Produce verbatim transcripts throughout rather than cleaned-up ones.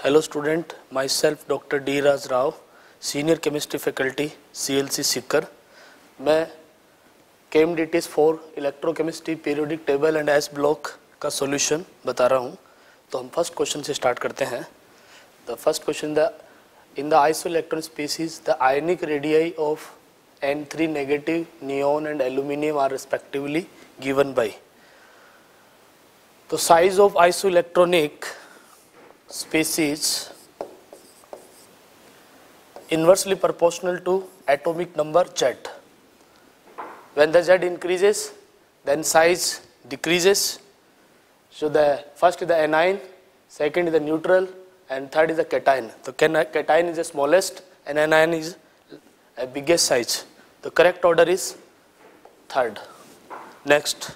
Hello student, myself Doctor D. Raj Rao, Senior Chemistry Faculty, C L C Sikar. मैं केएमडीटीज for electrochemistry periodic table and s block का solution बता रहा हूँ. तो हम फर्स्ट क्वेश्चन से स्टार्ट करते हैं. The first question, the in the isoelectron species the ionic radii of N three negative, neon and aluminium are respectively given by. तो size of isoelectronic species inversely proportional to atomic number Z. When the Z increases, then size decreases. So the first is the anion, second is the neutral, and third is the cation. So cation is the smallest and anion is a biggest size. The correct order is third. Next.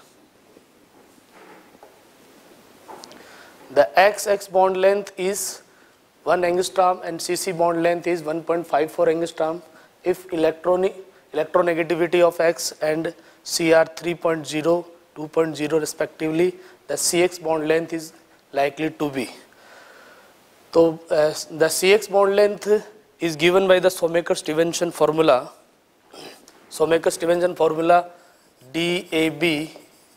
The X X bond length is one angstrom and C C bond length is one point five four angstrom. If electronic electronegativity of X and C are three point zero, two point zero respectively, the C X bond length is likely to be. So uh, the C X bond length is given by the Shoemaker-Stevenson formula. Shoemaker-Stevenson formula D A B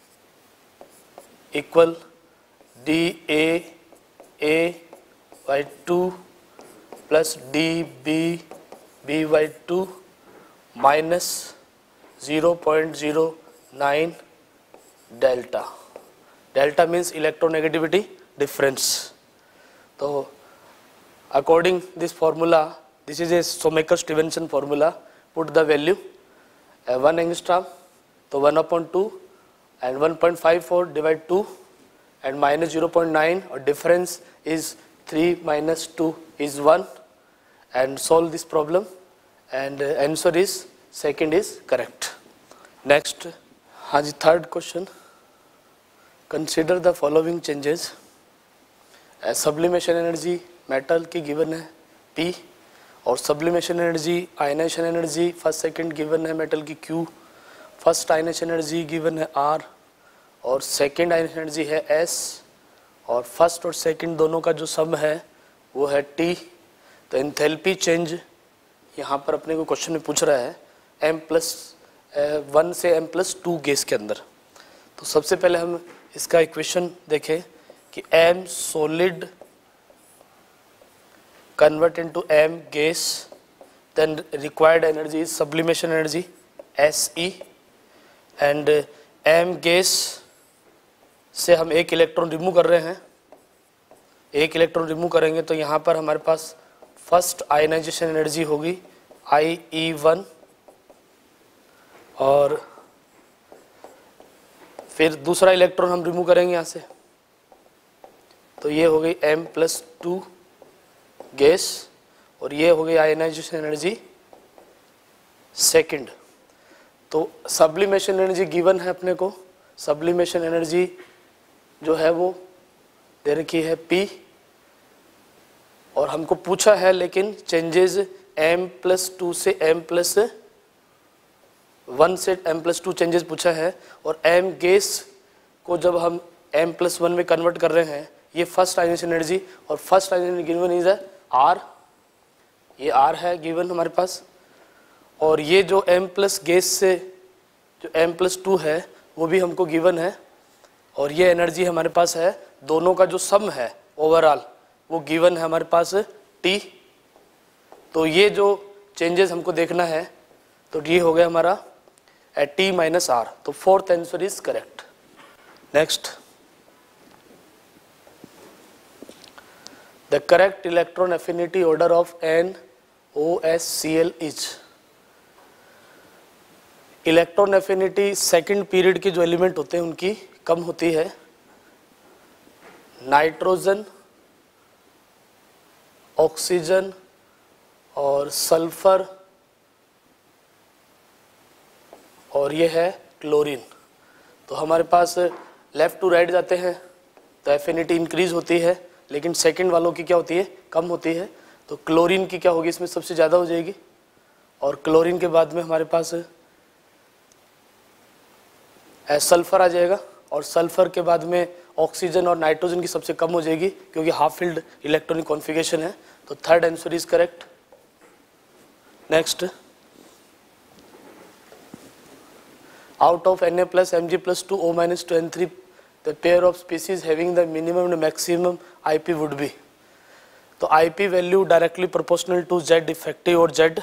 equal D A A by two plus D B B by two minus zero point zero nine delta. Delta means electronegativity difference. So according this formula, this is a Shoemaker-Stevenson formula. Put the value uh, one angstrom, so one upon two and one point five four divided two. And minus zero point nine, or difference is three minus two is one, and solve this problem, and uh, answer is second is correct. Next, हाँ third question. Consider the following changes. uh, sublimation energy metal की given है P, और sublimation energy ionization energy first second given है metal की Q, first ionization energy given है R, और second ionic energy है S, और फर्स्ट और सेकेंड दोनों का जो सम है वो है T. तो एंथैल्पी चेंज यहाँ पर अपने को क्वेश्चन में पूछ रहा है M प्लस वन से M प्लस टू गैस के अंदर. तो सबसे पहले हम इसका इक्वेशन देखें कि M solid convert into M gas, then required energy is sublimation energy Se, and M gas से हम एक इलेक्ट्रॉन रिमूव कर रहे हैं. एक इलेक्ट्रॉन रिमूव करेंगे तो यहाँ पर हमारे पास फर्स्ट आयनाइजेशन एनर्जी होगी आई ई वन, और फिर दूसरा इलेक्ट्रॉन हम रिमूव करेंगे यहाँ से, तो ये हो गई M प्लस टू गैस, और ये हो गई आयनाइजेशन एनर्जी सेकंड. तो सब्लिमेशन एनर्जी गिवन है अपने को. सब्लिमेशन एनर्जी जो है वो दे रखी है P, और हमको पूछा है लेकिन चेंजेस M प्लस टू से M प्लस वन से M प्लस टू चेंजेस पूछा है, और M गैस को जब हम M प्लस वन में कन्वर्ट कर रहे हैं, ये फर्स्ट आयनाइजेशन एनर्जी, और first ionization given is R, ये R है गिवन हमारे पास, और ये जो M प्लस गैस से जो M प्लस टू है वो भी हमको गिवन है, और ये एनर्जी हमारे पास है. दोनों का जो सम है ओवरऑल वो गिवन है हमारे पास T. तो ये जो चेंजेस हमको देखना है, तो ये हो गया हमारा T माइनस आर. तो fourth answer is correct. Next, the correct electron affinity order of N O S C L is. Electron affinity second period के जो एलिमेंट होते हैं उनकी कम होती है. नाइट्रोजन, ऑक्सीजन और सल्फर, और ये है क्लोरीन. तो हमारे पास लेफ्ट टू राइट जाते हैं तो एफिनिटी इंक्रीज होती है, लेकिन सेकंड वालों की क्या होती है, कम होती है. तो क्लोरीन की क्या होगी, इसमें सबसे ज़्यादा हो जाएगी, और क्लोरीन के बाद में हमारे पास सल्फर आ जाएगा, और सल्फर के बाद में ऑक्सीजन और नाइट्रोजन की सबसे कम हो जाएगी क्योंकि हाफ फील्ड इलेक्ट्रॉनिक कॉन्फ़िगरेशन है, तो third answer is correct. Next, out of Na plus Mg plus two O minus two N three, the pair of species having the minimum and maximum I P would be, तो I P value directly proportional to Z effective और Z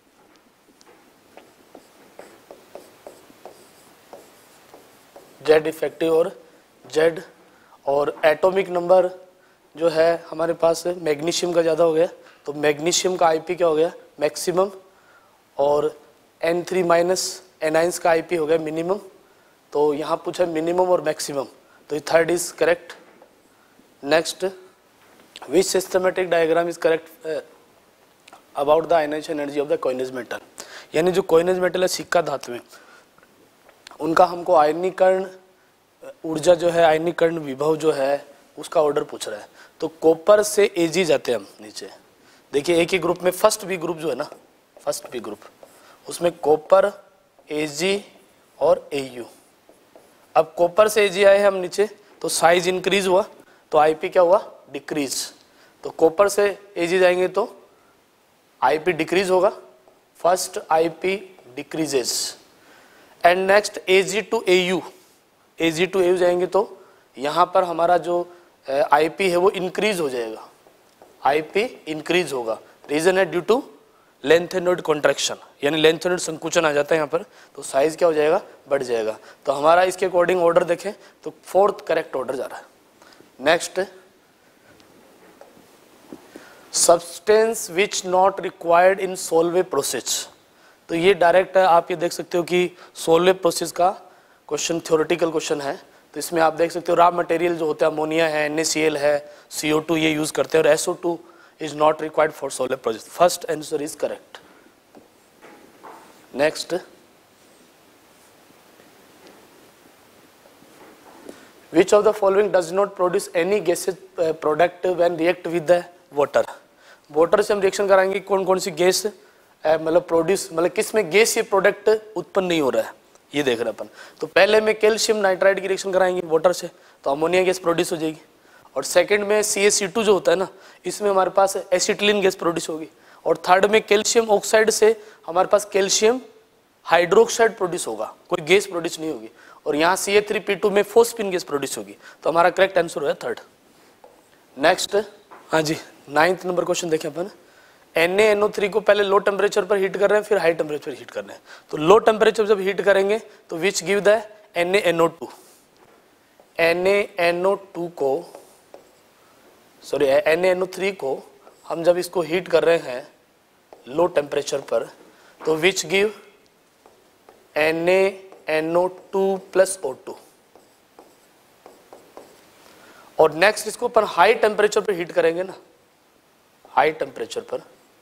Z effective और Z, और atomic number जो है हमारे पास magnesium का ज़्यादा हो गया, तो मैग्नीशियम का I P क्या हो गया मैक्सिमम, और N थ्री माइनस एनाइंस का आईपी हो गया मिनिमम, तो यहाँ पूछा मिनिमम और मैक्सिमम, तो ये third is correct. Next, which systematic diagram is correct about the ionization energy of the coinage metal, यानी जो कॉइनेज मेटल है सिक्का धातु में, उनका हमको आयनीकरण ऊर्जा जो है, आयनीकरण विभव जो है उसका ऑर्डर पूछ रहा है। तो कॉपर से एजी जाते हैं हम नीचे, देखिए एक ही ग्रुप में फर्स्ट बी ग्रुप जो है ना, फर्स्ट बी ग्रुप उसमें कॉपर Ag और Au, अब कॉपर से Ag आए हम नीचे तो साइज इंक्रीज हुआ, तो Ip क्या हुआ डिक्रीज, तो कॉपर से Ag जाएंगे तो Ip डिक्रीज होगा, first Ip decreases, and next Ag to Au, Ag to Au जाएंगे तो यहाँ पर हमारा जो Ip है वो इंक्रीज हो जाएगा, Ip इंक्रीज होगा, रीजन है ड्यू टू लेंथेनोइड कॉन्ट्रैक्शन, यानी लेंथेनोइड संकुचन आ जाता है यहाँ पर, तो साइज क्या हो जाएगा बढ़ जाएगा, तो हमारा इसके अकॉर्डिंग ऑर्डर देखें तो फोर्थ करेक्ट ऑर्डर जा रहा है। Next, substance which not required in Solvay process, तो ये डायरेक्ट है, आप ये देख सकते हो कि सोलवे प्रोसेस का क्वेश्चन थ्योरेटिकल क्वेश्चन है, तो इसमें आप देख सकते हो रॉ मटेरियल जो होता है अमोनिया है, एन ए सी एल है, सी ओ टू ये यूज करते हैं, और S O two is not required for solar process. First answer is correct. Next, which of the following does not produce any gaseous uh, product when react with the water? Water से हम reaction कराएंगे, कौन कौन सी gas मतलब produce, मतलब किस में gas ये प्रोडक्ट उत्पन्न नहीं हो रहा है, ये देख रहे अपन। तो पहले में कैल्शियम नाइट्राइड की रिएक्शन कराएंगे वाटर से, तो अमोनिया गैस प्रोड्यूस हो जाएगी, और सेकंड में सी ए सी टू जो होता है ना, इसमें हमारे पास एसिटिलीन गैस प्रोड्यूस होगी, और थर्ड में कैल्शियम ऑक्साइड से हमारे पास कैल्शियम हाइड्रोक्साइड प्रोड्यूस होगा, कोई गैस प्रोड्यूस नहीं होगी, और यहाँ C A three P two में फोस्फिन गैस प्रोड्यूस होगी, तो हमारा करेक्ट आंसर है थर्ड। नेक्स्ट, हाँ जी, नाइन्थ नंबर क्वेश्चन देखें अपन, N A N O three को पहले लो टेम्परेचर पर हीट कर रहे हैं, फिर हाई टेम्परेचर हीट कर रहे हैं, तो लो टेम्परेचर जब हीट करेंगे तो which give the N A N O two, N A N O two को sorry N A N O three को हम जब इसको हीट कर रहे हैं लो टेम्परेचर पर, तो which give N A N O two plus O two, और नेक्स्ट इसको अपन हाई टेम्परेचर पर हीट करेंगे ना, हाई टेम्परेचर पर,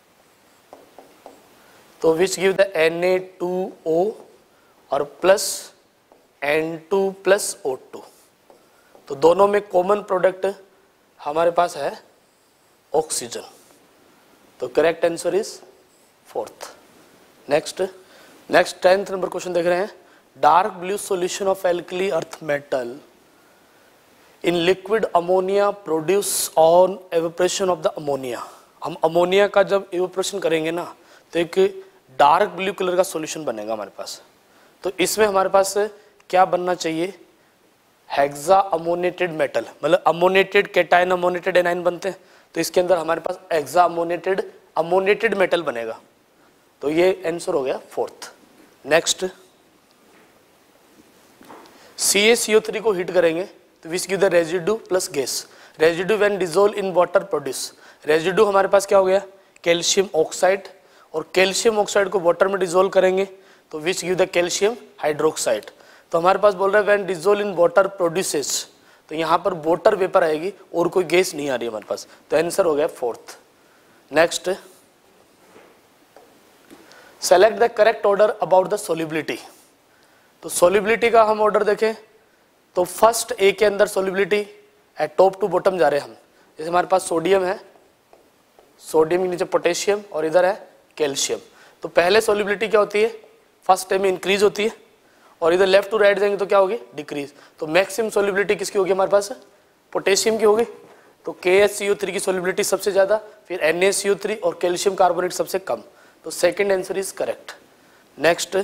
तो which give the N A two O और plus N two plus O two, तो दोनों में कॉमन प्रोडक्ट हमारे पास है ऑक्सीजन, तो correct answer is fourth. Next, next tenth number question देख रहे हैं, dark blue solution of alkali earth metal in liquid ammonia produce on evaporation of the ammonia, हम अमोनिया का जब एवेपोरेशन करेंगे ना तो एक डार्क ब्लू कलर का सॉल्यूशन बनेगा हमारे पास, तो इसमें हमारे पास क्या बनना चाहिए, हेक्सा अमोनेटेड मेटल, मतलब अमोनेटेड कैटायन अमोनेटेड एनाइन बनते हैं, तो इसके अंदर हमारे पास हेक्सा अमोनेटेड अमोनेटेड मेटल बनेगा, तो ये आंसर हो गया fourth. Next, C A C O three को हीट करेंगे तो which give the residue plus gas, residue when dissolve in water produce, residue हमारे पास क्या हो गया कैल्शियम ऑक्साइड, और कैल्शियम ऑक्साइड को वाटर में डिसॉल्व करेंगे तो which give the calcium hydroxide, तो हमारे पास बोल रहा है when dissolve in water produces, तो यहाँ पर वाटर वेपर आएगी और कोई गैस नहीं आ रही हमारे पास, तो आंसर हो गया fourth. Next, select the correct order about the solubility, तो सोल्युबिलिटी का हम ऑर्डर देखें तो फर्स्ट ए के अंदर सोल्युबिलिटी है, टॉप टू बॉटम जा रहे हैं हम, जैसे हमारे पास सोडियम है, सोडियम के नीचे पोटेशियम और इधर है कैल्शियम, तो पहले सोल्युबिलिटी क्या होती है फर्स्ट ए में इंक्रीज होती है, और इधर लेफ्ट टू राइट जाएंगे तो क्या होगी, डिक्रीज। तो मैक्सिमम सोल्युबिलिटी किसकी होगी हमारे पास, पोटेशियम की होगी। तो K H C O three की सोल्युबिलिटी सबसे ज़्यादा, फिर N A C O three और कैल्शियम कार्बोनेट सबसे कम। तो second answer is correct. Next,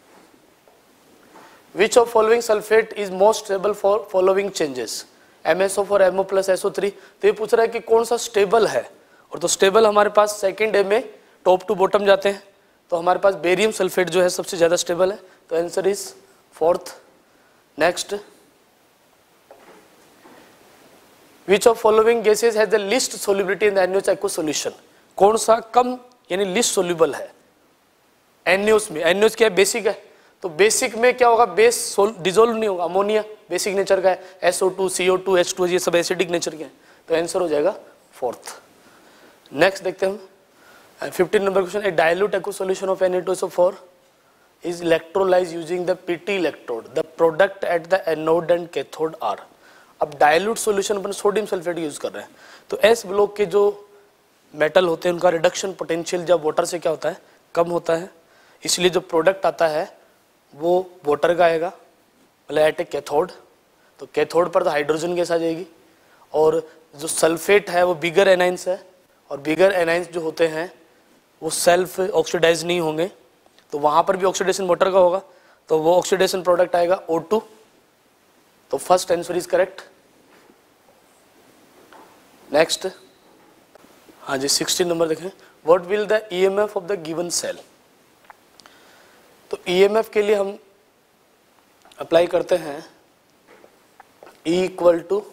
which of following sulphate is most stable for following changes, M S O four M O plus S O three. तो ये पूछ रहा है कि कौन सा स्टेबल है, और तो स्टेबल हमारे पास सेकेंड ए में टॉप टू बॉटम जाते हैं। तो हमारे पास बेरियम सल्फेट जो है सबसे ज़्यादा स्टेबल है। तो answer is fourth. Next, which of following gases has the least solubility in the N A O H aqueous solution. कौन सा कम यानी लिस्ट सोल्यूबल है एन ए ओ एच में। एन ए ओ एच क्या है, बेसिक है। तो बेसिक में क्या होगा, बेस डिजोल्व नहीं होगा, अमोनिया बेसिक नेचर का है, S O two, C O two, H two, ये सब एसिडिक नेचर के हैं। तो आंसर हो जाएगा फोर्थ। नेक्स्ट देखते हैं हम fifteen number question, a dilute aqueous solution of N A two S O four is electrolyzed using the P T electrode. The product at the anode and cathode are. अब dilute solution अपन sodium sulphate use कर रहे हैं। तो S block के जो metal होते हैं उनका रिडक्शन पोटेंशियल जब वाटर से क्या होता है, कम होता है। इसलिए जो प्रोडक्ट आता है वो वाटर का आएगा, मतलब एट ए कैथोड। तो कैथोड पर तो हाइड्रोजन गैस आ जाएगी, और जो सल्फेट है वो बिगर एनाइंस है, और बिगर एनाइंस जो होते हैं वो सेल्फ ऑक्सीडाइज नहीं होंगे, तो वहाँ पर भी ऑक्सीडेशन वाटर का होगा। तो वो ऑक्सीडेशन प्रोडक्ट आएगा ओ टू। तो first answer is correct. Next, हाँ जी सिक्सटीन नंबर देखें, what will the EMF of the given cell. तो ईएमएफ के लिए हम अप्लाई करते हैं E equal to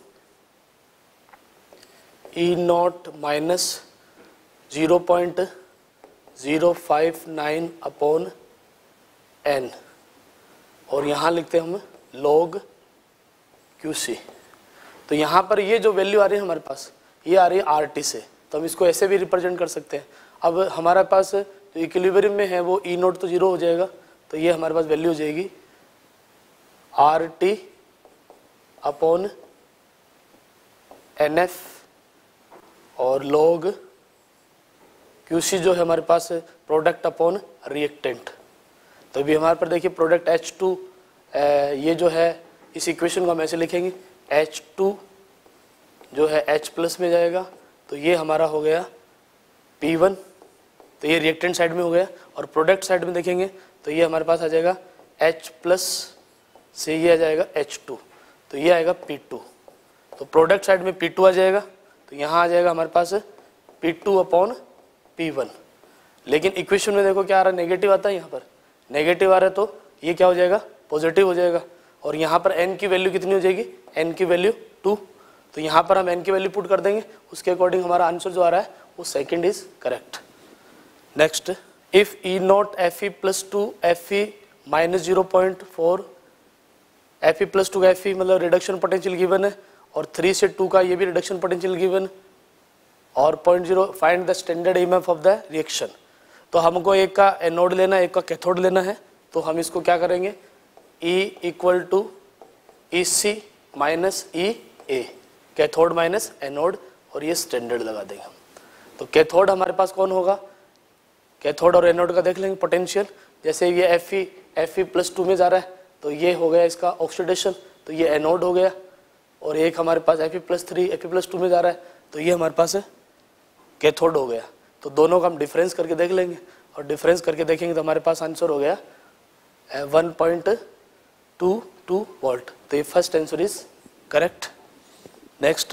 E not minus zero point zero five nine upon N, और यहाँ लिखते हैं हम लॉग क्यू सी। तो यहाँ पर ये जो वैल्यू आ रही है हमारे पास, ये आ रही है आर टी से, तो हम इसको ऐसे भी रिप्रेजेंट कर सकते हैं। अब हमारे पास जो इक्विलिब्रियम में है वो ई नोट तो जीरो हो जाएगा, तो ये हमारे पास वैल्यू हो जाएगी R T upon N F, और लॉग क्यू सी जो है हमारे पास प्रोडक्ट अपॉन रिएक्टेंट। तो अभी हमारे पर देखिए प्रोडक्ट एच टू, ये जो है इस इक्वेशन को हम ऐसे लिखेंगे, एच टू जो है H प्लस में जाएगा, तो ये हमारा हो गया पी वन। तो ये रिएक्टेंट साइड में हो गया, और प्रोडक्ट साइड में देखेंगे तो ये हमारे पास आ जाएगा H प्लस से ये आ जाएगा एच टू, तो ये आएगा पी टू। तो प्रोडक्ट साइड में पी टू आ जाएगा, तो यहाँ आ जाएगा हमारे पास P two upon P one. लेकिन इक्वेशन में देखो क्या आ रहा है, नेगेटिव आता है, यहाँ पर नेगेटिव आ रहा है, तो ये क्या हो जाएगा, पॉजिटिव हो जाएगा। और यहाँ पर n की वैल्यू कितनी हो जाएगी, n की वैल्यू टू। तो यहाँ पर हम n की वैल्यू पुट कर देंगे, उसके अकॉर्डिंग हमारा आंसर जो आ रहा है वो second is correct. Next, if E naught F E plus two F E minus zero point four, F E plus two का एफ ई मतलब रिडक्शन पोटेंशियल गिवन है, और थ्री से टू का ये भी रिडक्शन पोटेंशियल गिवन, और point zero find the standard EMF of the reaction. तो हमको एक का एनोड लेना है, एक का कैथोड लेना है, तो हम इसको क्या करेंगे, E equal to E C minus E A, cathode minus anode, और ये स्टैंडर्ड लगा देंगे हम। तो कैथोड हमारे पास कौन होगा, कैथोड और एनोड का देख लेंगे पोटेंशियल। जैसे ये F E F E plus two में जा रहा है, तो ये हो गया इसका ऑक्सीडेशन, तो ये एनोड हो गया। और एक हमारे पास F E plus three F E plus two में जा रहा है, तो ये हमारे पास कैथोड हो गया। तो दोनों का हम डिफरेंस करके देख लेंगे, और डिफरेंस करके देखेंगे तो हमारे पास आंसर हो गया one point two two volt. तो ये first answer is correct. Next,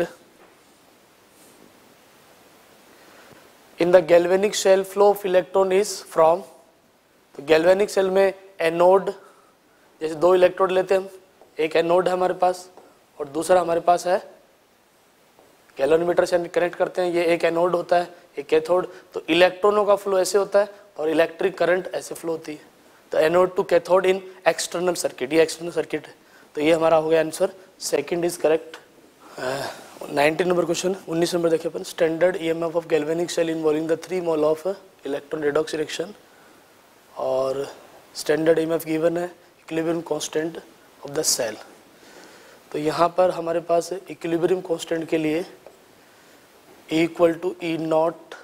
in the galvanic cell flow of electron is from. तो गैल्वेनिक सेल में एनोड, जैसे दो इलेक्ट्रोड लेते हैं हम, एक एनोड है हमारे पास और दूसरा हमारे पास है गैल्वेनोमीटर से कनेक्ट करते हैं, ये एक एनोड होता है एक कैथोड। तो इलेक्ट्रॉनों का फ्लो ऐसे होता है और इलेक्ट्रिक करंट ऐसे फ्लो होती है। तो anode to cathode in external circuit, ये एक्सटर्नल सर्किट है। तो ये हमारा हो गया answer, second is correct. Nineteen number question, उन्नीस नंबर देखिए अपन, standard EMF of galvanic cell involving the three mole of electron redox reaction, और स्टैंडर्ड ईएमएफ गिवन है equilibrium constant of the cell. तो यहाँ पर हमारे पास इक्विलिब्रियम कांस्टेंट के लिए E equal to E not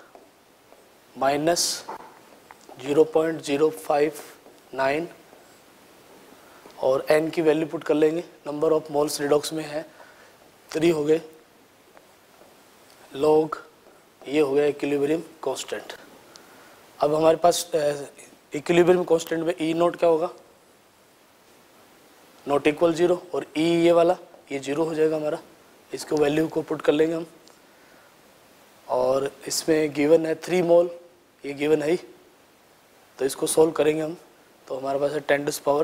minus zero point zero five nine, और N की वैल्यू पुट कर लेंगे, नंबर ऑफ मोल्स रिडॉक्स में है थ्री हो गए, लॉग ये हो गया इक्विलिब्रियम कांस्टेंट। अब हमारे पास इक्विलिब्रियम कांस्टेंट में ई नोट क्या होगा, नॉट इक्वल जीरो, और ई ये वाला ये जीरो हो जाएगा हमारा, इसको वैल्यू को पुट कर लेंगे हम। और इसमें गिवन है थ्री मोल, ये गिवन है ही, तो इसको सोल्व करेंगे हम, तो हमारे पास है ten to power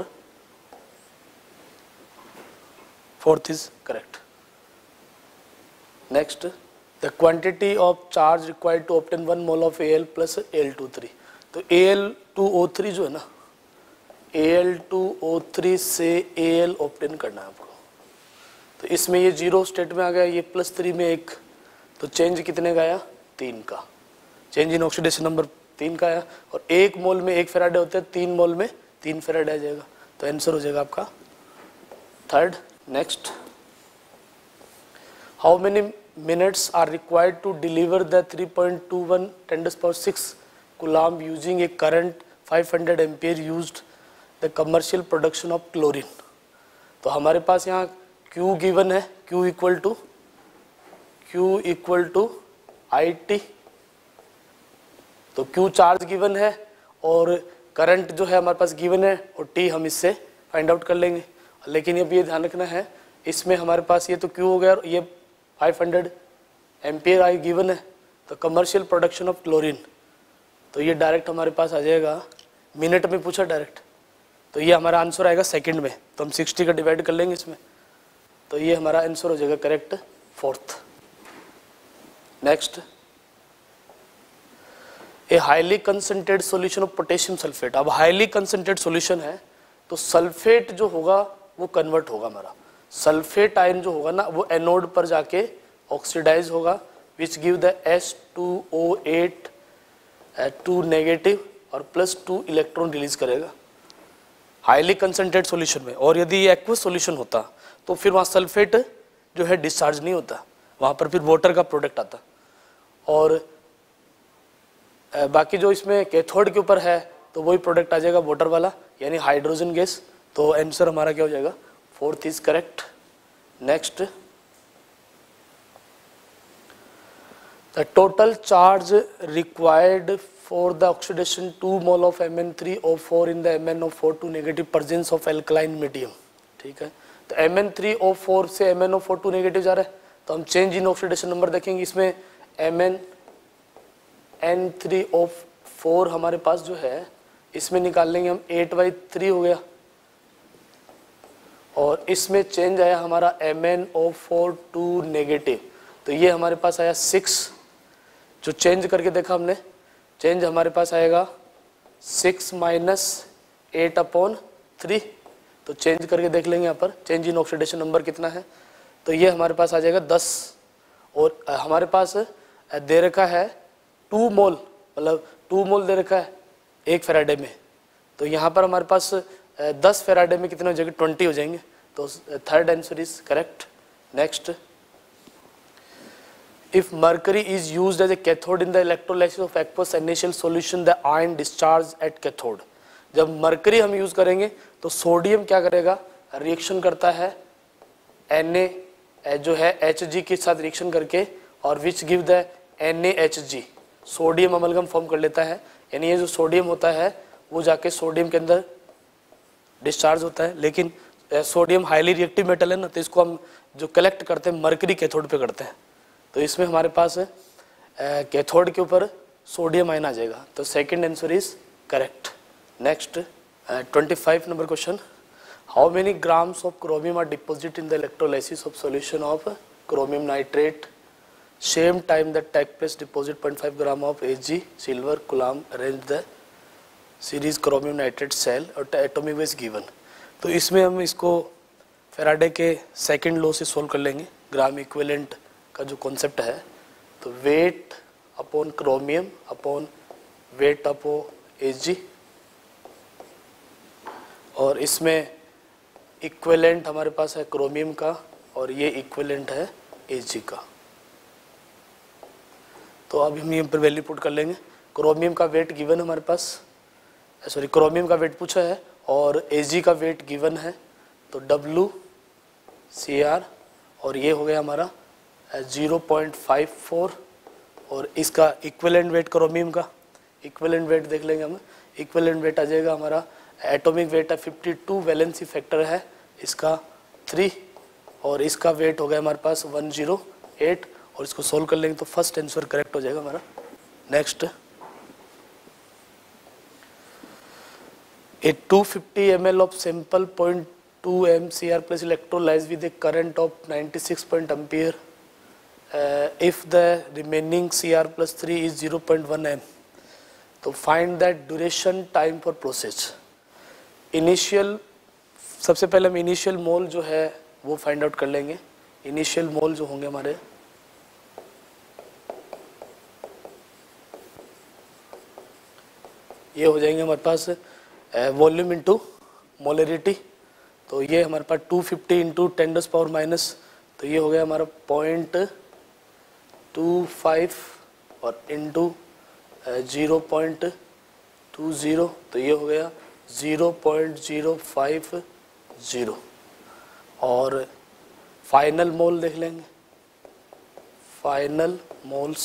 fourth is correct. Next, the quantity of charge required to obtain one mole of A L plus A L two three. तो A L two O three जो है ना, A L two O three से A L obtain करना है आपको। तो इसमें ये जीरो स्टेट में आ गया, ये प्लस थ्री में एक, तो चेंज कितने का आया, तीन का, चेंज इन ऑक्सीडेशन नंबर तीन का आया। और एक मोल में एक फेराडे होते हैं, तीन मोल में तीन फेराडे आ जाएगा, तो आंसर हो जाएगा आपका third. Next, how many minutes are required to deliver the three point two one ten to power six coulomb using a current five hundred ampere used the commercial production of chlorine. तो हमारे पास यहाँ Q given है, Q equal to Q equal to I T, तो Q charge given है और current जो है हमारे पास गिवन है, और T हम इससे फाइंड आउट कर लेंगे। लेकिन अब ये ध्यान रखना है, इसमें हमारे पास ये तो Q हो गया और ये five hundred ampere I given है, तो कमर्शियल प्रोडक्शन ऑफ क्लोरीन, तो ये डायरेक्ट हमारे पास आ जाएगा, मिनट में पूछा डायरेक्ट, तो ये हमारा आंसर आएगा सेकंड में, तो हम सिक्सटी का डिवाइड कर लेंगे इसमें, तो ये हमारा आंसर हो जाएगा correct fourth. Next, a highly concentrated solution of potassium sulphate. अब हाईली कंसंट्रेटेड सॉल्यूशन है तो सल्फेट जो होगा वो कन्वर्ट होगा, हमारा सल्फेट आयन जो होगा ना वो एनोड पर जाके ऑक्सीडाइज होगा, which give the S two O eight two negative और प्लस टू इलेक्ट्रॉन रिलीज करेगा हाईली कंसंट्रेटेड सॉल्यूशन में। और यदि ये एक्वस सॉल्यूशन होता तो फिर वहाँ सल्फेट जो है डिस्चार्ज नहीं होता, वहाँ पर फिर वाटर का प्रोडक्ट आता। और बाकी जो इसमें कैथोड के ऊपर है तो वही प्रोडक्ट आ जाएगा वाटर वाला, यानी हाइड्रोजन गैस, तो आंसर हमारा क्या हो जाएगा, fourth is correct. Next, the total charge required for the oxidation two mole of M N three O four in the M N O four two negative presence of alkaline medium. ठीक है, तो M N three O four से M N O four two negative जा रहा है, तो हम change in oxidation number देखेंगे, इसमें M N N three O four हमारे पास जो है इसमें निकाल लेंगे हम, एट बाई थ्री हो गया, और इसमें चेंज आया हमारा M N O four two negative, तो ये हमारे पास आया सिक्स, जो चेंज करके देखा हमने, चेंज हमारे पास आएगा six minus eight upon three, तो चेंज करके देख लेंगे यहाँ पर चेंज इन ऑक्सीडेशन नंबर कितना है, तो ये हमारे पास आ जाएगा दस, और हमारे पास दे रखा है टू मोल, मतलब टू मोल दे रखा है एक फेराडे में, तो यहाँ पर हमारे पास दस फेराडे में कितने हो जाएंगे, ट्वेंटी हो जाएंगे, तो third answer is correct. Next, if mercury is used as a cathode in the electrolysis of aqueous initial solution the ion discharge at cathode। जब मरकरी हम यूज करेंगे तो सोडियम क्या करेगा, रिएक्शन करता है Na जो है Hg के साथ रिएक्शन करके, और which give the NaHg, sodium amalgam form कर लेता है, यानी ये जो सोडियम होता है वो जाके सोडियम के अंदर डिस्चार्ज होता है। लेकिन सोडियम हाईली रिएक्टिव मेटल है ना, तो इसको हम जो कलेक्ट करते हैं मरकरी कैथोड पे करते हैं, तो इसमें हमारे पास कैथोड के ऊपर सोडियम आयन आ जाएगा, तो second answer is correct. Next, twenty five number question, how many grams of chromium are deposit in the electrolysis of solution of chromium nitrate, same time that take place deposit point five gram of Ag silver coulomb arrange the series chromium nitrate cell और atomic weight given. तो इसमें हम इसको Faraday के second law से solve कर लेंगे, gram equivalent का जो कॉन्सेप्ट है, तो weight upon chromium upon weight upon Ag, और इसमें इक्विवेलेंट हमारे पास है क्रोमियम का और ये इक्विवेलेंट है Ag का। तो अब हम यहाँ पर वैल्यू पुट कर लेंगे, क्रोमियम का वेट गिवन हमारे पास, सॉरी क्रोमियम का वेट पूछा है और Ag का वेट गिवन है, तो डब्लू सी आर, और ये हो गया हमारा ज़ीरो पॉइंट फाइव फोर, और इसका इक्विवेलेंट वेट क्रोमियम का इक्विवेलेंट वेट देख लेंगे हम। इक्विवेलेंट वेट आ जाएगा हमारा, एटॉमिक वेट है फिफ्टी टू, वैलेंसी फैक्टर है इसका थ्री, और इसका वेट हो गया हमारे पास वन ज़ीरो एट, और इसको सोल्व कर लेंगे तो फर्स्ट आंसर करेक्ट हो जाएगा हमारा। Next, a two fifty M L of sample point two M C R plus electrolyse with a current of ninety six point ampere, if the remaining C R plus three is zero point one M, तो find that duration time for process. Initial, सबसे पहले हम initial मोल जो है वो find out कर लेंगे। Initial मोल जो होंगे हमारे, ये हो जाएंगे हमारे पास वॉल्यूम इनटू मोलरिटी, तो ये हमारे पास two fifty into ten to the power minus, तो ये हो गया हमारा पॉइंट टू फाइव और into zero point two zero, तो ये हो गया zero point zero five zero, और फाइनल मोल देख लेंगे। फाइनल मोल्स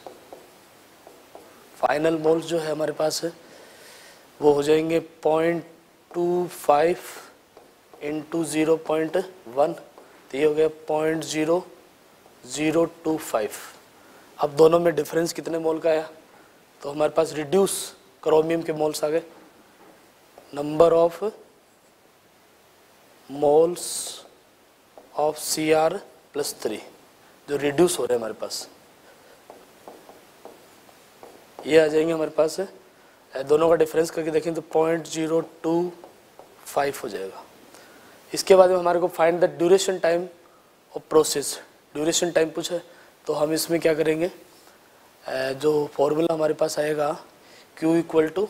फाइनल मोल्स जो है हमारे पास है वो हो जाएंगे point two five into zero point one, तो ये हो गया point zero zero two five. अब दोनों में डिफरेंस कितने मोल का आया, तो हमारे पास रिड्यूस क्रोमियम के मोल्स आ गए, number of moles of C R plus three जो रिड्यूस हो रहे हैं हमारे पास, ये आ जाएंगे हमारे पास। दोनों का डिफरेंस करके देखें तो पॉइंट ज़ीरो टू फाइव हो जाएगा। इसके बाद में हमारे को find the duration time of process, duration time पूछा है, तो हम इसमें क्या करेंगे, जो फॉर्मूला हमारे पास आएगा Q equal to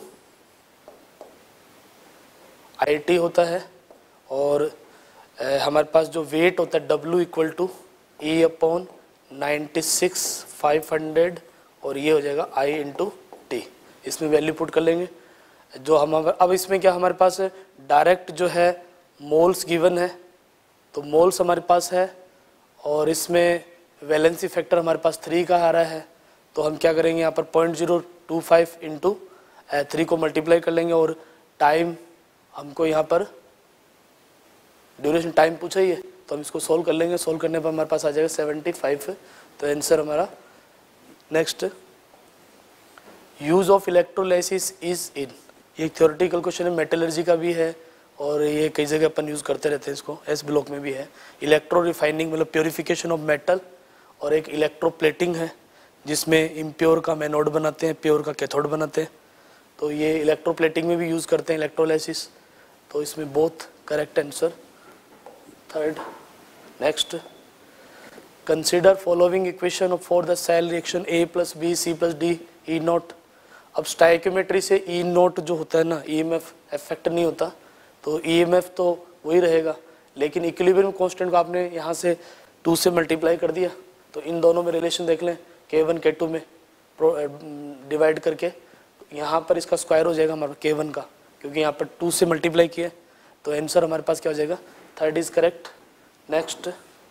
I T होता है, और हमारे पास जो वेट होता है W equal to E upon ninety six five hundred, और ये हो जाएगा I इंटू टी। इसमें वैल्यू पुट कर लेंगे जो हम, अब इसमें क्या हमारे पास डायरेक्ट जो है मोल्स गिवन है, तो मोल्स हमारे पास है, और इसमें वैलेंसी फैक्टर हमारे पास थ्री का आ रहा है, तो हम क्या करेंगे यहाँ पर point zero two five into three को मल्टीप्लाई कर लेंगे, और टाइम हमको यहाँ पर ड्यूरेशन टाइम पूछा ही है, तो हम इसको सोल्व कर लेंगे। सोल्व करने पर हमारे पास आ जाएगा सेवेंटी फाइव, तो आंसर हमारा। Next, use of electrolysis is in, ये एक थ्योरेटिकल क्वेश्चन है, मेटलर्जी का भी है, और ये कई जगह अपन यूज़ करते रहते हैं इसको, एस ब्लॉक में भी है। इलेक्ट्रो रिफाइनिंग मतलब प्योरीफिकेशन ऑफ मेटल, और एक इलेक्ट्रोप्लेटिंग है जिसमें इम्प्योर का मैनोड बनाते हैं, प्योर का कैथोड बनाते हैं, तो ये इलेक्ट्रोप्लेटिंग में भी यूज़ करते हैं इलेक्ट्रोलाइसिस, तो इसमें both correct answer. Third, next, consider following equation for the cell reaction A plus B C plus D E not. अब स्टाइक्योमेट्री से ई नॉट जो होता है ना, ई एम एफ इफेक्ट नहीं होता, तो ई एम एफ तो वही रहेगा, लेकिन इक्विलिब्रियम कांस्टेंट को आपने यहाँ से टू से मल्टीप्लाई कर दिया, तो इन दोनों में रिलेशन देख लें, के वन के टू में डिवाइड करके, यहाँ पर इसका स्क्वायर हो जाएगा हमारा के वन का, क्योंकि यहाँ पर टू से मल्टीप्लाई किया, तो आंसर हमारे पास क्या हो जाएगा, third is correct. Next,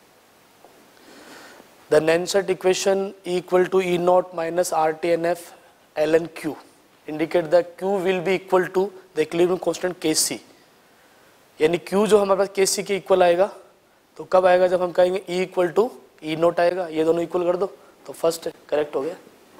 the Nernst equation equal to E not minus R T N F L N Q indicate the Q will be equal to the equilibrium constant K C, यानी Q जो हमारे पास के सी के equal आएगा, तो कब आएगा, जब हम कहेंगे E equal to E not आएगा, ये दोनों इक्वल कर दो, तो फर्स्ट करेक्ट हो गया।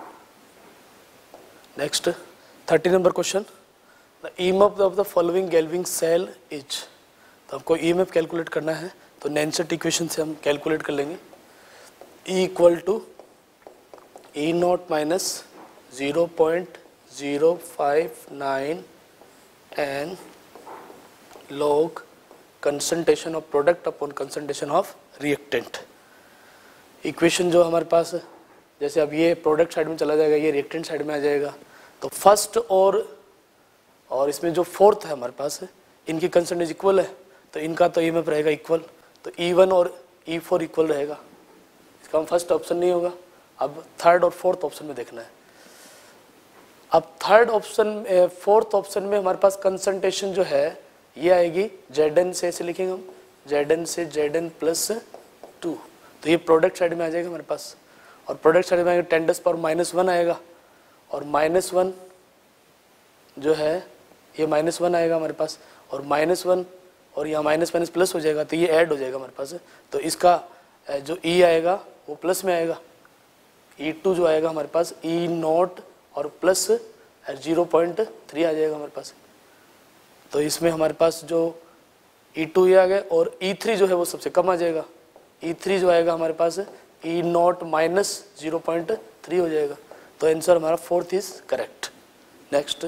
Next, thirty number question, the E M F of the following galvanic cell is, तो हमको ई एम एफ कैलकुलेट करना है, तो नैनसेट इक्वेशन से हम कैलकुलेट कर लेंगे, E equal to E not minus zero point zero five nine N log concentration of product upon concentration of reactant। Equation जो हमारे पास, जैसे अब ये प्रोडक्ट साइड में चला जाएगा, ये रिएक्टेंट साइड में आ जाएगा, तो फर्स्ट और और इसमें जो फोर्थ है हमारे पास है, इनकी कंसेंटेज इक्वल है, तो इनका तो ई एम एफ रहेगा इक्वल, तो ई वन और ई फोर इक्वल रहेगा, इसका हम फर्स्ट ऑप्शन नहीं होगा। अब थर्ड और फोर्थ ऑप्शन में देखना है। अब थर्ड ऑप्शन, फोर्थ ऑप्शन में हमारे पास कंसंट्रेशन जो है ये आएगी जेड एन से, ऐसे लिखेंगे हम जेड एन से जेड एन प्लस टू, तो ये प्रोडक्ट साइड में आ जाएगा हमारे पास, और प्रोडक्ट साइड में आएगा ten to the power minus one आएगा, और माइनस वन जो है ये माइनस वन आएगा हमारे पास, और माइनस वन और यहाँ माइनस माइनस प्लस हो जाएगा, तो ये ऐड हो जाएगा हमारे पास। तो इसका जो ई आएगा वो प्लस में आएगा, ई टू जो आएगा हमारे पास ई नॉट और प्लस जीरो पॉइंट थ्री आ जाएगा हमारे पास। तो इसमें हमारे पास जो ई टू ये आ गया, और ई थ्री जो है वो सबसे कम आ जाएगा, ई थ्री जो आएगा हमारे पास E not minus zero point three हो जाएगा। तो आंसर हमारा fourth is correct. Next,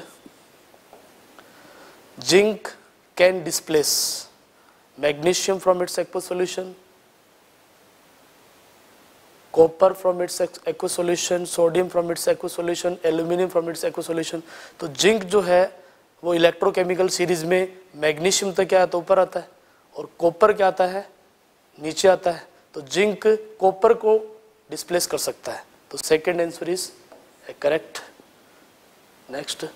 zinc can displace magnesium from its aqueous solution, copper from its aqueous solution, sodium from its aqueous solution, aluminium from its aqueous solution. तो zinc जो है वो electrochemical series में magnesium तो क्या आता है, ऊपर आता है, और कॉपर क्या आता है, नीचे आता है। तो जिंक कॉपर को डिस्प्लेस कर सकता है, तो second answer is correct. Next,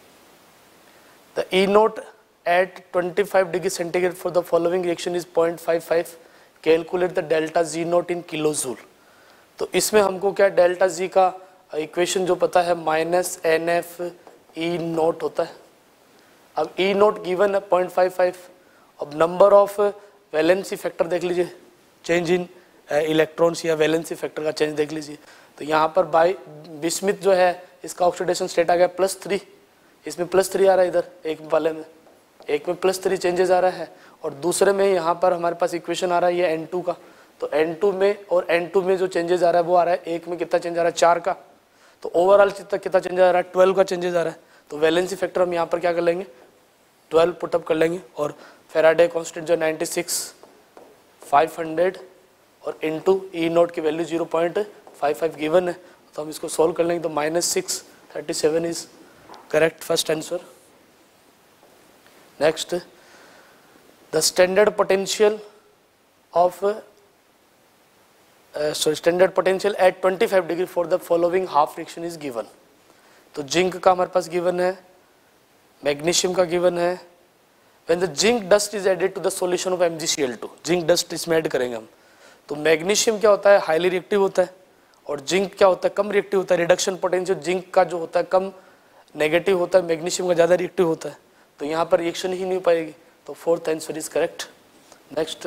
the E not at twenty-five degree centigrade for the following reaction is zero point five five, calculate the delta Z naught in kilojoule। तो इसमें हमको क्या delta G का equation जो पता है minus N F E not होता है। अब ई नोट गिवन है पॉइंट फाइव फाइव, अब नंबर ऑफ वैलेंसी फैक्टर देख लीजिए, चेंज इन इलेक्ट्रॉन्स या वैलेंसी फैक्टर का चेंज देख लीजिए। तो यहाँ पर बाई बिस्मिथ जो है इसका ऑक्सीडेशन स्टेट आ गया प्लस थ्री, इसमें प्लस थ्री आ रहा है, इधर एक वाले में एक में प्लस थ्री चेंजेस आ रहा है, और दूसरे में यहाँ पर हमारे पास इक्वेशन आ रहा है ये एन टू का। तो एन टू में और एन टू में जो चेंजेस आ रहा है वो आ रहा है, एक में कितना चेंज आ रहा है, चार का। तो ओवरऑल कितना कितना चेंज आ रहा है, ट्वेल्व का चेंजेस आ रहा है। तो वैलेंसी फैक्टर हम यहाँ पर क्या कर लेंगे, ट्वेल्व पुटअप कर लेंगे, और फेराडे कांस्टेंट जो नाइन्टी सिक्स फाइव हंड्रेड और इनटू ई नोट की value zero point five five given है। तो हम इसको सॉल्व कर लेंगे, तो minus six thirty seven is correct first answer. Next, the standard potential of sorry standard potential at twenty five degree for the following half reaction is given. तो zinc का हमारे पास गिवन है, मैग्नीशियम का given है। When the zinc dust is added to the solution of M G C L two, zinc dust इसमें add करेंगे हम। तो मैग्नीशियम क्या होता है, हाईली रिएक्टिव होता है, और जिंक क्या होता है, कम रिएक्टिव होता है। रिडक्शन पोटेंशियल जिंक का जो होता है कम नेगेटिव होता है, मैग्नीशियम का ज़्यादा रिएक्टिव होता है। तो यहाँ पर रिएक्शन ही नहीं हो पाएगी, तो fourth answer is correct. Next,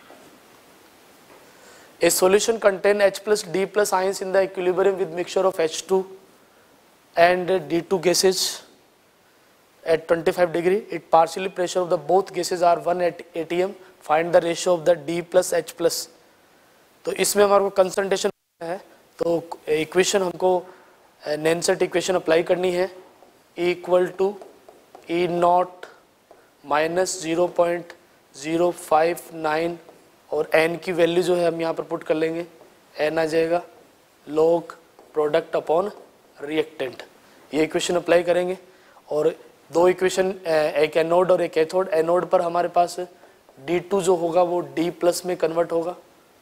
a solution contain H plus D plus ions in the equilibrium with mixture of H two and D two gases at twenty-five degree. It partially pressure of the both gases are one atm. Find the ratio of the D plus H plus। तो इसमें हमारे को concentration है, तो equation हमको नेंसेट equation apply करनी है, equal to E not minus zero point zero five nine, और n की वैल्यू जो है हम यहाँ पर पुट कर लेंगे, n आ जाएगा लॉग प्रोडक्ट अपॉन रिएक्टेंट। ये इक्वेशन अप्लाई करेंगे, और दो इक्वेशन, एक एनोड और एक कैथोड। एनोड पर हमारे पास डी टू जो होगा वो D प्लस में कन्वर्ट होगा,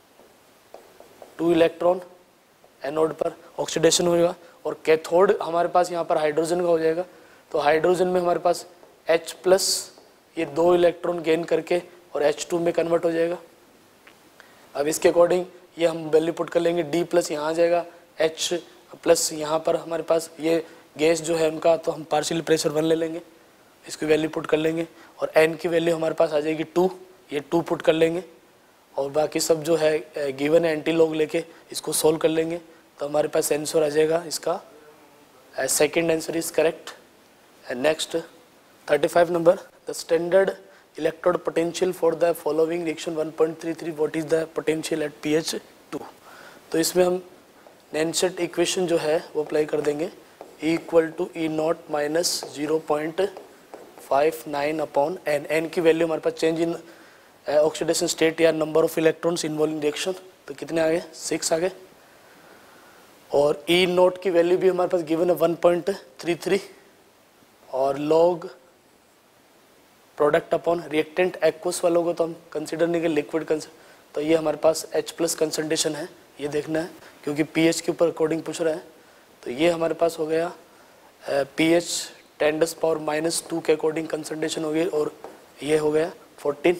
टू इलेक्ट्रॉन एनोड पर ऑक्सीडेशन होगा, और कैथोड हमारे पास यहाँ पर हाइड्रोजन का हो जाएगा। तो हाइड्रोजन में हमारे पास H प्लस ये दो इलेक्ट्रॉन गेन करके और H टू में कन्वर्ट हो जाएगा। अब इसके अकॉर्डिंग ये हम वैल्यू पुट कर लेंगे, D प्लस यहाँ आ जाएगा, H प्लस यहाँ पर हमारे पास ये गैस जो है उनका, तो हम पार्शियल प्रेशर वन ले लेंगे, इसकी वैल्यू पुट कर लेंगे, और N की वैल्यू हमारे पास आ जाएगी टू, ये टू पुट कर लेंगे, और बाकी सब जो है गिवन है एंटी लॉग लेके इसको सोल्व कर लेंगे। तो हमारे पास आंसर आ जाएगा इसका second answer is correct. And next thirty five number, the standard electrode potential for the following reaction one point three three, what is the potential at P H two. तो इसमें हम नेंसेट इक्वेशन जो है वो apply कर देंगे, equal to E not minus zero point five nine upon N. N की value हमारे पास चेंज इन ऑक्सीडेशन स्टेट या number of electrons involve in reaction, तो कितने आ गए, सिक्स आ गए, और ई नोट की वैल्यू भी हमारे पास गिवन है वन पॉइंट थ्री थ्री, और log product upon reactant aqueous वालों को तो हम कंसिडर नहीं करें, लिक्विड कंसिडर, तो ये हमारे पास H प्लस कंसंट्रेशन है, ये देखना है क्योंकि पीएच के ऊपर अकॉर्डिंग पूछ रहा है। तो ये हमारे पास हो गया pH ten to the power minus two के अकॉर्डिंग कंसंट्रेशन हो गई, और ये हो गया फोर्टीन।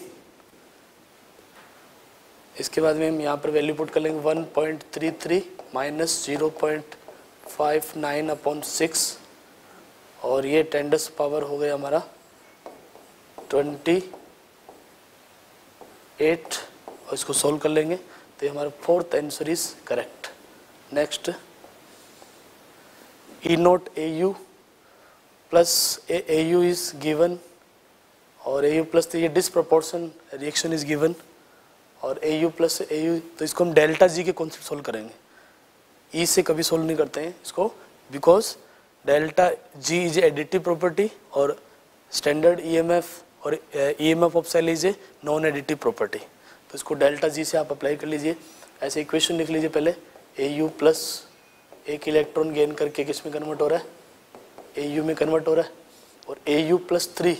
इसके बाद में हम यहाँ पर वैल्यू पुट कर लेंगे one point three three minus zero point five nine upon six, और ये टेंडस पावर हो गया हमारा ट्वेंटी एट, और इसको सोल्व कर लेंगे तो ये हमारा fourth answer is correct. Next, E not A U plus A U is given, और ए यू प्लस तो ये डिसप्रपोर्शन रिएक्शन इज गिवन, और A U plus A U, तो इसको हम डेल्टा जी के कॉन्सेप्ट सोल्व करेंगे। ई से कभी सोल्व नहीं करते हैं इसको, because delta G is additive property और स्टैंडर्ड ईएमएफ और EMF of cell is a non additive property. तो इसको डेल्टा जी से आप अप्लाई कर लीजिए। ऐसे इक्वेशन लिख लीजिए पहले, ए यू प्लस एक इलेक्ट्रॉन गेन करके किस में कन्वर्ट हो रहा है, ए यू में कन्वर्ट हो रहा है, और ए यू प्लस थ्री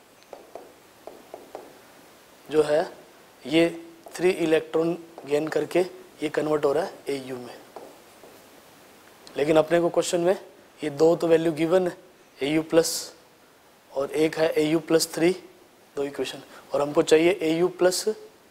जो है ये थ्री इलेक्ट्रॉन गेन करके ये कन्वर्ट हो रहा है ए यू में। लेकिन अपने को क्वेश्चन में ये दो तो वैल्यू गिवन है, ए यू प्लस और एक है ए यू प्लस थ्री, दो इक्वेशन, और हमको चाहिए A U plus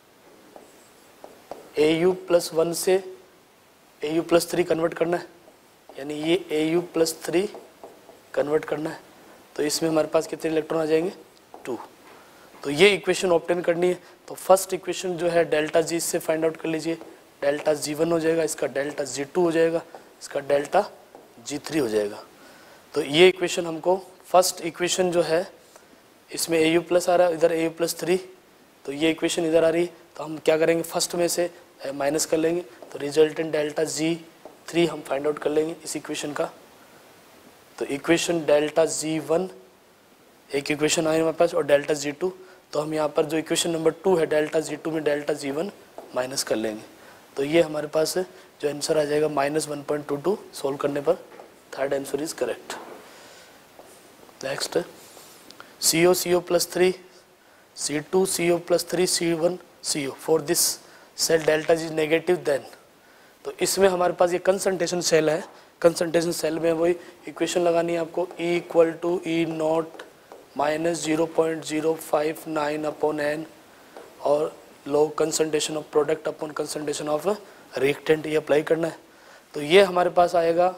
A U plus one से A U plus three convert करना है, यानी ये A U plus three convert करना है। तो इसमें हमारे पास कितने इलेक्ट्रॉन आ जाएंगे, टू। तो ये इक्वेशन ऑब्टेन करनी है। तो फर्स्ट इक्वेशन जो है डेल्टा जी से फाइंड आउट कर लीजिए, डेल्टा जी वन हो जाएगा, इसका डेल्टा जी टू हो जाएगा, इसका डेल्टा जी थ्री हो जाएगा। तो ये इक्वेशन हमको, फर्स्ट इक्वेशन जो है इसमें ए यू प्लस आ रहा है, इधर ए यू प्लस थ्री, तो ये इक्वेशन इधर आ रही है। तो हम क्या करेंगे, फर्स्ट में से माइनस कर लेंगे, तो रिजल्टेंट डेल्टा जी थ्री हम फाइंड आउट कर लेंगे इस इक्वेशन का। तो इक्वेशन डेल्टा जी वन एक इक्वेशन आई हमारे पास, और डेल्टा जी टू, तो हम यहाँ पर जो इक्वेशन नंबर टू है डेल्टा जी टू में डेल्टा जी वन माइनस कर लेंगे। तो ये हमारे पास जो आंसर आ जाएगा minus one point two two, solve करने पर third answer is correct. Next, C O C O plus three C two C O plus three C one C O, for this cell delta G negative then. तो इसमें हमारे पास ये concentration cell है, concentration cell में वही equation लगानी है आपको, E equal to E not minus zero point zero five nine upon N, और लो concentration of product upon concentration of reactant, ये अप्लाई करना है। तो ये हमारे पास आएगा,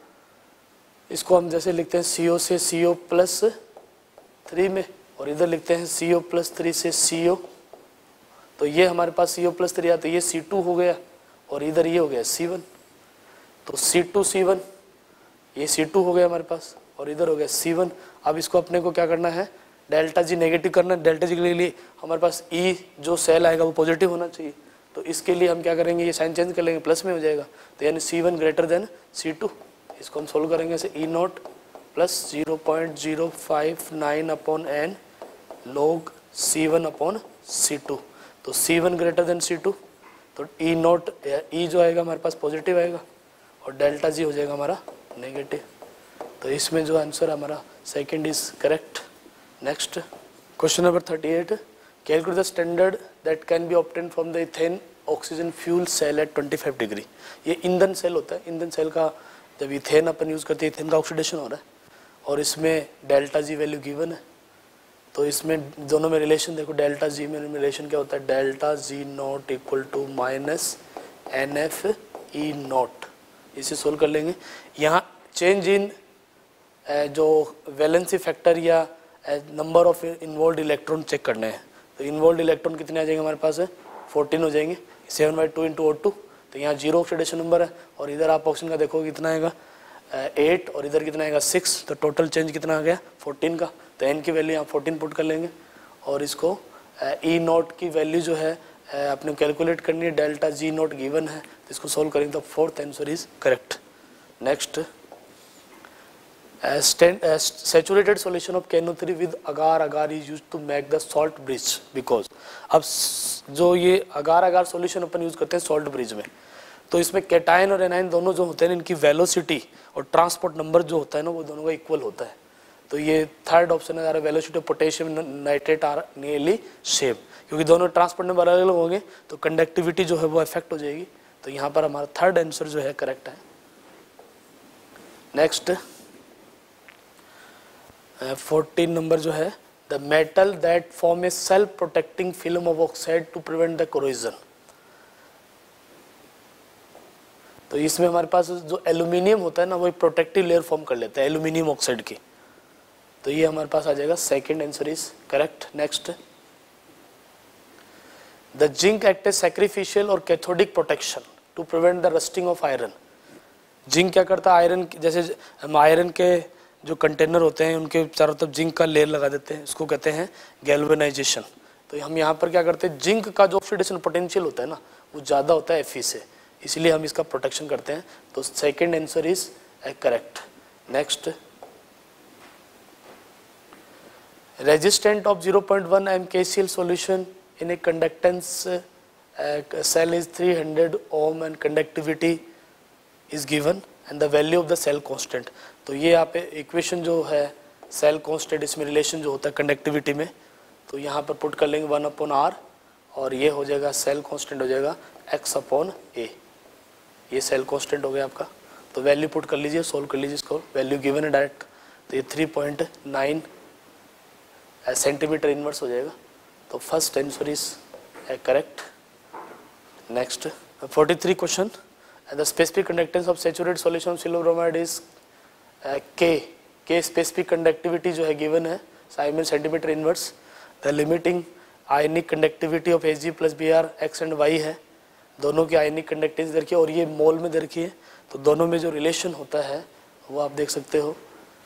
इसको हम जैसे लिखते हैं सी ओ से सी ओ प्लस थ्री में, और इधर लिखते हैं सी ओ प्लस थ्री से सी ओ। तो ये हमारे पास सी ओ प्लस थ्री आता, तो ये सी टू हो गया, और इधर ये हो गया सी वन। तो सी टू सी वन, ये सी टू हो गया हमारे पास, और इधर हो गया सी वन। अब इसको अपने को क्या करना है, डेल्टा जी नेगेटिव करना है। डेल्टा जी के लिए हमारे पास ई जो सेल आएगा वो पॉजिटिव होना चाहिए। तो इसके लिए हम क्या करेंगे, ये साइन चेंज कर लेंगे, प्लस में हो जाएगा। तो यानी C one greater than C two, इसको हम सोल्व करेंगे ऐसे, E naught plus zero point zero five nine upon N log C one upon C two. तो C one greater than C two, तो ई नॉट ई जो आएगा हमारे पास positive आएगा, और डेल्टा जी हो जाएगा हमारा नेगेटिव। तो इसमें जो आंसर हमारा second is correct. Next, question number thirty eight, calculate the standard that can be obtain from the ethane oxygen fuel cell at twenty five degree. ये ईंधन सेल होता है, ईंधन सेल का जब इथेन अपन यूज़ करते हैं, इथेन का ऑक्सीडेशन हो रहा है, और इसमें डेल्टा जी वैल्यू गिवन है। तो इसमें दोनों में रिलेशन देखो, डेल्टा जी में रिलेशन क्या होता है, delta G naught equal to minus N F E naught. इसे सोल्व कर लेंगे। यहाँ चेंज इन जो वैलेंसी फैक्टर या number of involve electron check करने हैं। तो इन्वॉल्व इलेक्ट्रॉन कितने आ जाएंगे हमारे पास, है फोर्टीन हो जाएंगे, seven by two into O two. तो यहाँ जीरो ऑक्सीडेशन नंबर है, और इधर आप ऑप्शन का देखो कितना आएगा, एट, और इधर कितना आएगा सिक्स। तो टोटल चेंज कितना आ गया, फोर्टीन का। तो एन की वैल्यू यहाँ फोर्टीन पुट कर लेंगे, और इसको ई नॉट की वैल्यू जो है अपने कैलकुलेट करनी है, डेल्टा जी नॉट गिवन है, तो इसको सोल्व करेंगे तो fourth answer is correct. Next, saturated solution of K N O three with agar agar is used to make the salt bridge because. अब जो ये अगार अगार सॉल्यूशन अपन यूज करते हैं सॉल्ट ब्रिज में, तो इसमें कैटायन और एनायन दोनों जो होते हैं इनकी वेलोसिटी और ट्रांसपोर्ट नंबर जो होता है ना, वो दोनों का इक्वल होता है। तो ये थर्ड ऑप्शन है, velocity of potassium nitrate are nearly same, क्योंकि दोनों ट्रांसपोर्ट नंबर अलग अलग होंगे तो कंडक्टिविटी जो है वो इफेक्ट हो जाएगी। तो यहाँ पर हमारा थर्ड आंसर जो है करेक्ट है। नेक्स्ट, फोर्टीन नंबर जो है the metal that form a self protecting film of oxide to prevent the corrosion. तो इसमें हमारे पास जो एल्यूमिनियम होता है ना, वो एक प्रोटेक्टिव लेयर फॉर्म कर लेता है एल्यूमिनियम ऑक्साइड की। तो ये हमारे पास आ जाएगा second answer is correct. Next, the zinc act as sacrificial और cathodic protection to prevent the rusting of iron. Zinc क्या करता है, आयरन, जैसे हम आयरन के जो कंटेनर होते हैं उनके चारों तरफ जिंक का लेयर लगा देते हैं, इसको कहते हैं गैल्वेनाइजेशन। तो हम यहाँ पर क्या करते हैं, जिंक का जो ऑक्सीडेशन पोटेंशियल होता है ना, वो ज़्यादा होता है एफ ई से, इसलिए हम इसका प्रोटेक्शन करते हैं। तो second answer is correct. Next, resistant of zero point one M K C L solution in a conductance cell is three hundred ohm and conductivity is given and the value of the cell constant. तो ये यहाँ पे equation जो है cell constant, इसमें relation जो होता है कंडक्टिविटी में, तो यहाँ पर पुट कर लेंगे वन अपॉन आर, और ये हो जाएगा सेल कांस्टेंट हो जाएगा एक्स अपॉन ए। ये सेल कांस्टेंट हो गया आपका। तो वैल्यू पुट कर लीजिए, सोल्व कर लीजिए इसको, वैल्यू गिवन है डायरेक्ट। तो ये three point nine centimetre inverse हो जाएगा। तो first answer is correct. Next, forty three question, the specific conductance of saturated solution of silver bromide is K. K specific conductivity जो है गिवन है siemens centimetre inverse. The limiting ionic conductivity of H G plus B R X and Y है, दोनों की ionic conductance दे रखी है और ये मोल में दे रखी है। तो दोनों में जो रिलेशन होता है वो आप देख सकते हो,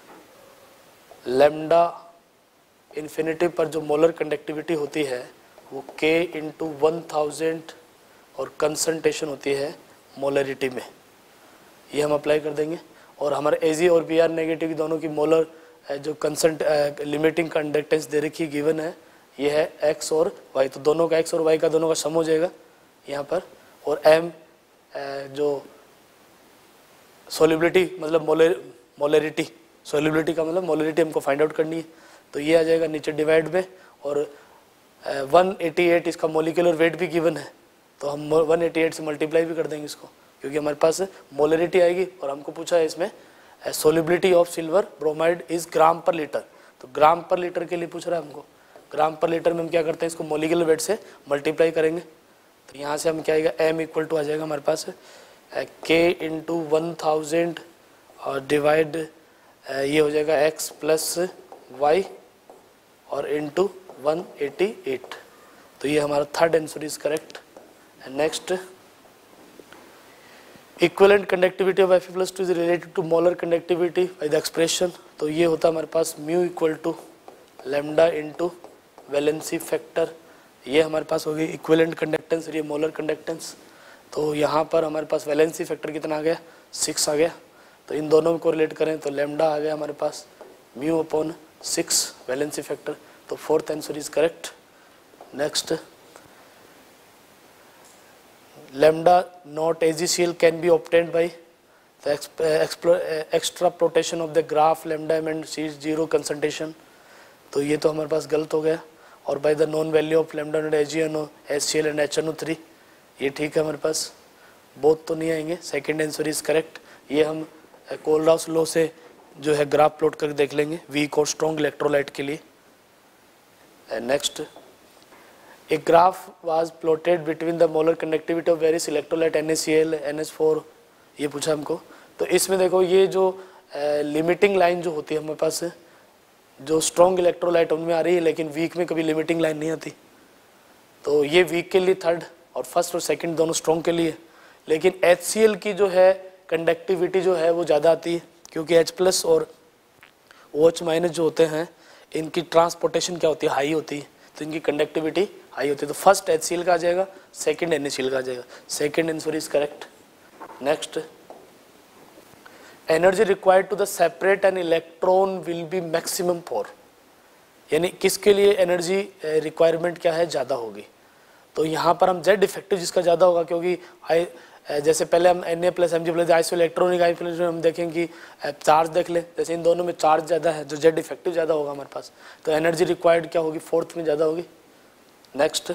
लैम्डा इन्फिनिटी पर जो मोलर कंडक्टिविटी होती है वो k इंटू वन थाउजेंड और कंसंट्रेशन होती है मोलरिटी में, ये हम अप्लाई कर देंगे। और हमारे ए जी और बी आर नेगेटिव दोनों की मोलर जो कंसंट लिमिटिंग कंडक्टेंस दे रखी गिवन है, ये है x और y। तो दोनों का x और y का दोनों का सम हो जाएगा यहाँ पर। और m जो सोलिबिलिटी मतलब मोलर मोलरिटी, सोलिबिलिटी का मतलब मोलरिटी हमको फाइंड आउट करनी है, तो ये आ जाएगा नीचे डिवाइड में। और वन एटी एट इसका मोलिकुलर वेट भी गिवन है, तो हम वन एटी एट से मल्टीप्लाई भी कर देंगे इसको, क्योंकि हमारे पास मोलरिटी आएगी। और हमको पूछा है इसमें solubility of silver bromide is gram per litre, तो ग्राम पर लीटर के लिए पूछ रहा है हमको। ग्राम पर लीटर में हम क्या करते हैं, इसको मोलिकुलर वेट से मल्टीप्लाई करेंगे। तो यहाँ से हम क्या आएगा, एम इक्वल टू आ जाएगा हमारे पास के इंटू वन थाउजेंड और डिवाइड ये हो जाएगा एक्स प्लस वाई और इंटू वन एटी एट। तो ये हमारा third answer is correct. Next, equivalent conductivity of F plus two is related to molar conductivity by the expression. तो ये होता है हमारे पास mu equal to lambda into valency factor. ये हमारे पास हो गई इक्विवेलेंट कंडक्टेंस और ये मोलर कंडक्टेंस। तो यहाँ पर हमारे पास वैलेंसी फैक्टर कितना आ गया, सिक्स आ गया। तो इन दोनों को रिलेट करें तो लैम्डा आ गया हमारे पास mu upon six valency factor. तो fourth answer is correct. Next, lambda not A G C L can be obtained by the extra rotation of the graph lambda and C zero concentration। तो ये तो हमारे पास गलत हो गया। और by the known value of lambda not A G N O H C L and H N O three, ये ठीक है हमारे पास। बोथ तो नहीं आएंगे, सेकेंड आंसर इज करेक्ट। ये हम कोलराउस लॉ से जो है ग्राफ प्लॉट करके देख लेंगे वीक और स्ट्रॉन्ग इलेक्ट्रोलाइट के लिए। Next, A graph was plotted between the molar conductivity of various electrolyte N A C L, N H four, ये पूछा हमको। तो इसमें देखो ये जो लिमिटिंग uh, लाइन जो होती है हमारे पास, जो स्ट्रॉन्ग इलेक्ट्रोलाइट उनमें आ रही है, लेकिन वीक में कभी लिमिटिंग लाइन नहीं आती। तो ये वीक के लिए थर्ड और फर्स्ट और सेकंड दोनों स्ट्रॉन्ग के लिए। लेकिन H C L की जो है कंडक्टिविटी जो है वो ज़्यादा आती है, क्योंकि H प्लस और OH माइनस जो होते हैं इनकी ट्रांसपोर्टेशन क्या होती है, हाई होती है, तो इनकी कंडक्टिविटी हाई होती है। तो फर्स्ट एच सी एल का आ जाएगा, second N A C L का आ जाएगा। Second answer is correct. Next, energy required to the separate an electron will be maximum for, यानी किसके लिए एनर्जी रिक्वायरमेंट क्या है, ज़्यादा होगी। तो यहाँ पर हम जेड इफेक्टिव जिसका ज़्यादा होगा, क्योंकि आई जैसे पहले हम N A plus M G plus isoelectronic isolation हम देखेंगे कि चार्ज देख लें, जैसे इन दोनों में चार्ज ज़्यादा है, जो जेड इफेक्टिव ज़्यादा होगा हमारे पास, तो एनर्जी रिक्वायर्ड क्या होगी, फोर्थ में ज़्यादा होगी। Next,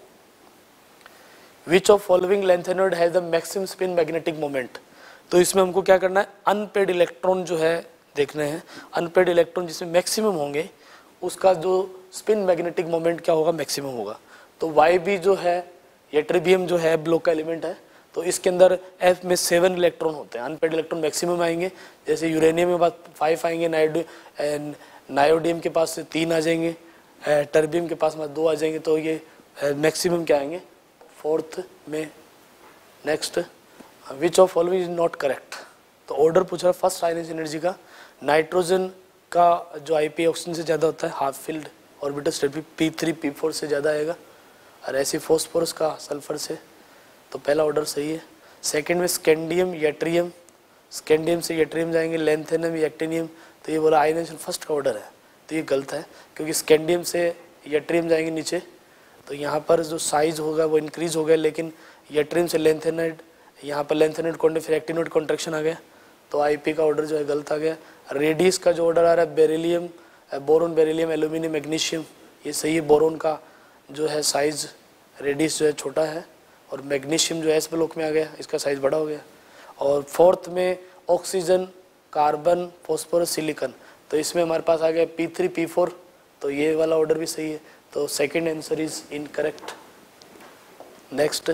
which of following lanthanoid has the maximum spin magnetic moment. तो इसमें हमको क्या करना है, अनपेड इलेक्ट्रॉन जो है देखने हैं, अनपेड इलेक्ट्रॉन जिसमें मैक्सिमम होंगे उसका जो स्पिन मैग्नेटिक मोमेंट क्या होगा, मैक्सिमम होगा। तो वाई बी जो है यट्रीबियम जो है ब्लॉक का एलिमेंट है, तो इसके अंदर एफ में सेवन इलेक्ट्रॉन होते हैं, अनपेड इलेक्ट्रॉन मैक्सिमम आएंगे। जैसे यूरेनियम के पास फाइव आएंगे, नाइड नायोडियम के पास तीन आ जाएंगे, टर्बियम के पास दो आ जाएंगे, तो ये मैक्सिमम क्या आएंगे, फोर्थ में। Next, which of following is not correct. तो ऑर्डर पूछ रहा है फर्स्ट आयनाइजेशन एनर्जी का। नाइट्रोजन का जो आई पी ऑक्सीजन से ज़्यादा होता है, half filled orbital state P three P four से ज़्यादा आएगा, और ऐसे फॉस्फोरस का सल्फर से। तो पहला ऑर्डर सही है। सेकंड में स्कैंडियम यट्रियम, स्कैंडियम से यट्रियम जाएंगे, लेंथेनम एक्टिनियम, तो ये बोला आयनाइजेशन फर्स्ट का ऑर्डर है, तो ये गलत है, क्योंकि स्कैंडियम से यट्रियम जाएंगे नीचे, तो यहाँ पर जो साइज होगा वो इंक्रीज हो गया, लेकिन यट्रियम से लेंथेनाइड, यहाँ पर लेंथेनाइड कॉन्टे फिर एक्टिनोइड कॉन्ट्रैक्शन आ गया, तो आईपी का ऑर्डर जो है गलत आ गया। रेडियस का जो ऑर्डर आ रहा है beryllium, boron, beryllium, aluminium, magnesium, ये सही है। बोरोन का जो है साइज रेडियस जो है छोटा है, और मैग्नीशियम जो है एस ब्लॉक में आ गया, इसका साइज बड़ा हो गया। और फोर्थ में ऑक्सीजन, कार्बन, फॉस्फोरस, सिलिकॉन, तो इसमें हमारे पास आ गया पी थ्री पी फोर, तो ये वाला ऑर्डर भी सही है, तो second answer is incorrect. Next,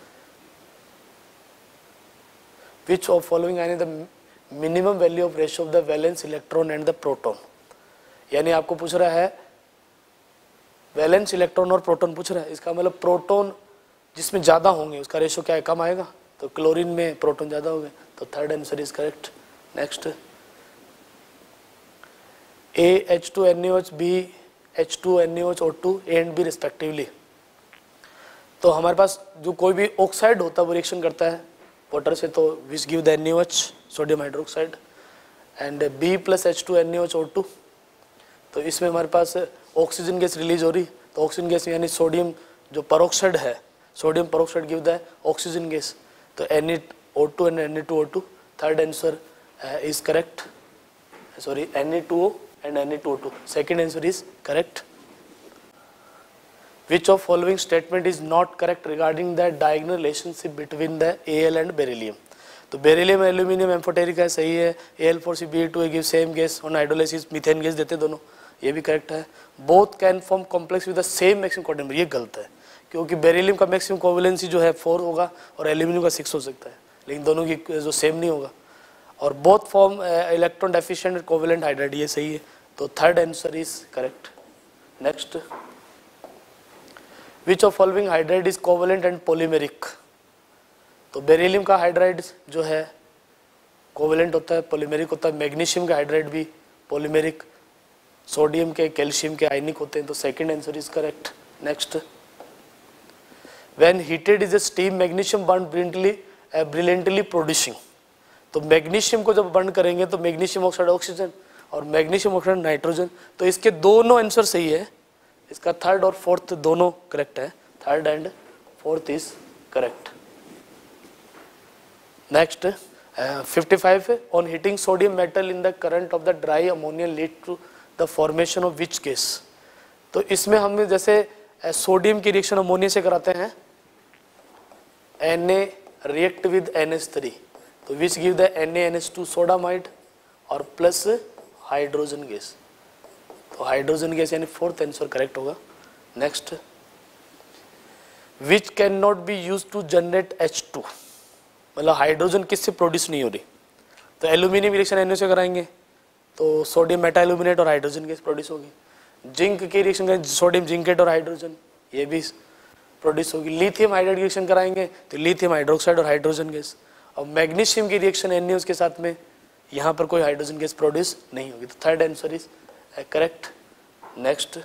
which of following यानी the minimum value of ratio of the valence electron and the proton, यानी आपको पूछ रहा है वैलेंस इलेक्ट्रॉन और प्रोटॉन पूछ रहा है, इसका मतलब प्रोटॉन जिसमें ज़्यादा होंगे उसका रेशियो क्या है, कम आएगा, तो क्लोरीन में प्रोटॉन ज़्यादा हो गए, तो third answer is correct. Next, A H two N O H, B H two N O H, O two, A and B respectively. तो हमारे पास जो कोई भी ऑक्साइड होता है वो रिएक्शन करता है वाटर से, तो which give the N O H, sodium hydroxide, and B plus H two N O H, O two, तो इसमें हमारे पास ऑक्सीजन गैस रिलीज हो रही, तो ऑक्सीजन गैस यानी सोडियम जो पेरोक्साइड है, sodium peroxide give the oxygen gas, तो N O two and N A two O two, third answer is correct, sorry N A two O and N A two O two, second answer is correct. Which of following statement is not correct regarding the diagonal relationship between the A L and beryllium? तो beryllium aluminium amphoteric है, सही है। A L four C B two give same gas, on hydrolysis methane gas देते दोनों, ये भी correct है। Both can form complex with the same maximum coordinate number, ये गलत है, क्योंकि बेरिलियम का मैक्सिमम कोवैलेंसी जो है फोर होगा और एल्यूमिनियम का सिक्स हो सकता है, लेकिन दोनों की जो सेम नहीं होगा। और both form electron deficient covalent hydride, ये सही है, तो third answer is correct. Next, which of following hydride is covalent and polymeric. तो बेरिलियम का हाइड्राइड जो है कोवैलेंट होता है, पॉलीमेरिक होता है। मैग्नीशियम का हाइड्राइड भी पॉलीमेरिक, सोडियम के, कैल्शियम के आयनिक होते हैं, तो second answer is correct. Next, when heated is a steam magnesium burn brilliantly brilliantly producing. तो मैग्नीशियम को जब बर्न करेंगे तो मैग्नीशियम ऑक्साइड ऑक्सीजन और मैग्नीशियम ऑक्साइड नाइट्रोजन, तो इसके दोनों आंसर सही है, इसका थर्ड और फोर्थ दोनों करेक्ट है, third and fourth is correct. Next, fifty five, on heating sodium metal in the current of the dry ammonia lead to the formation of which gas. तो इसमें हम जैसे सोडियम की रिएक्शन अमोनिया से कराते हैं, Na react with N H three, तो which give the Na N H two sodamide और प्लस हाइड्रोजन गैस, तो हाइड्रोजन गैस यानी फोर्थ आंसर करेक्ट होगा। Next, which can not be use to generate H two, मतलब hydrogen किससे produce नहीं हो रही, तो एल्यूमिनियम रिएक्शन एन ओ से कराएंगे तो सोडियम मेटा एल्यूमिनेट और हाइड्रोजन गैस प्रोड्यूस होगी। जिंक की रिएक्शन करेंगे सोडियम जिंकेट और हाइड्रोजन, ये भी प्रोड्यूस होगी। लिथियम हाइड्राइड रिएक्शन कराएंगे तो लिथियम हाइड्रोक्साइड और हाइड्रोजन गैस। और मैग्नीशियम की रिएक्शन एन ए ओ के साथ में यहाँ पर कोई हाइड्रोजन गैस प्रोड्यूस नहीं होगी, तो third answer is correct. Next,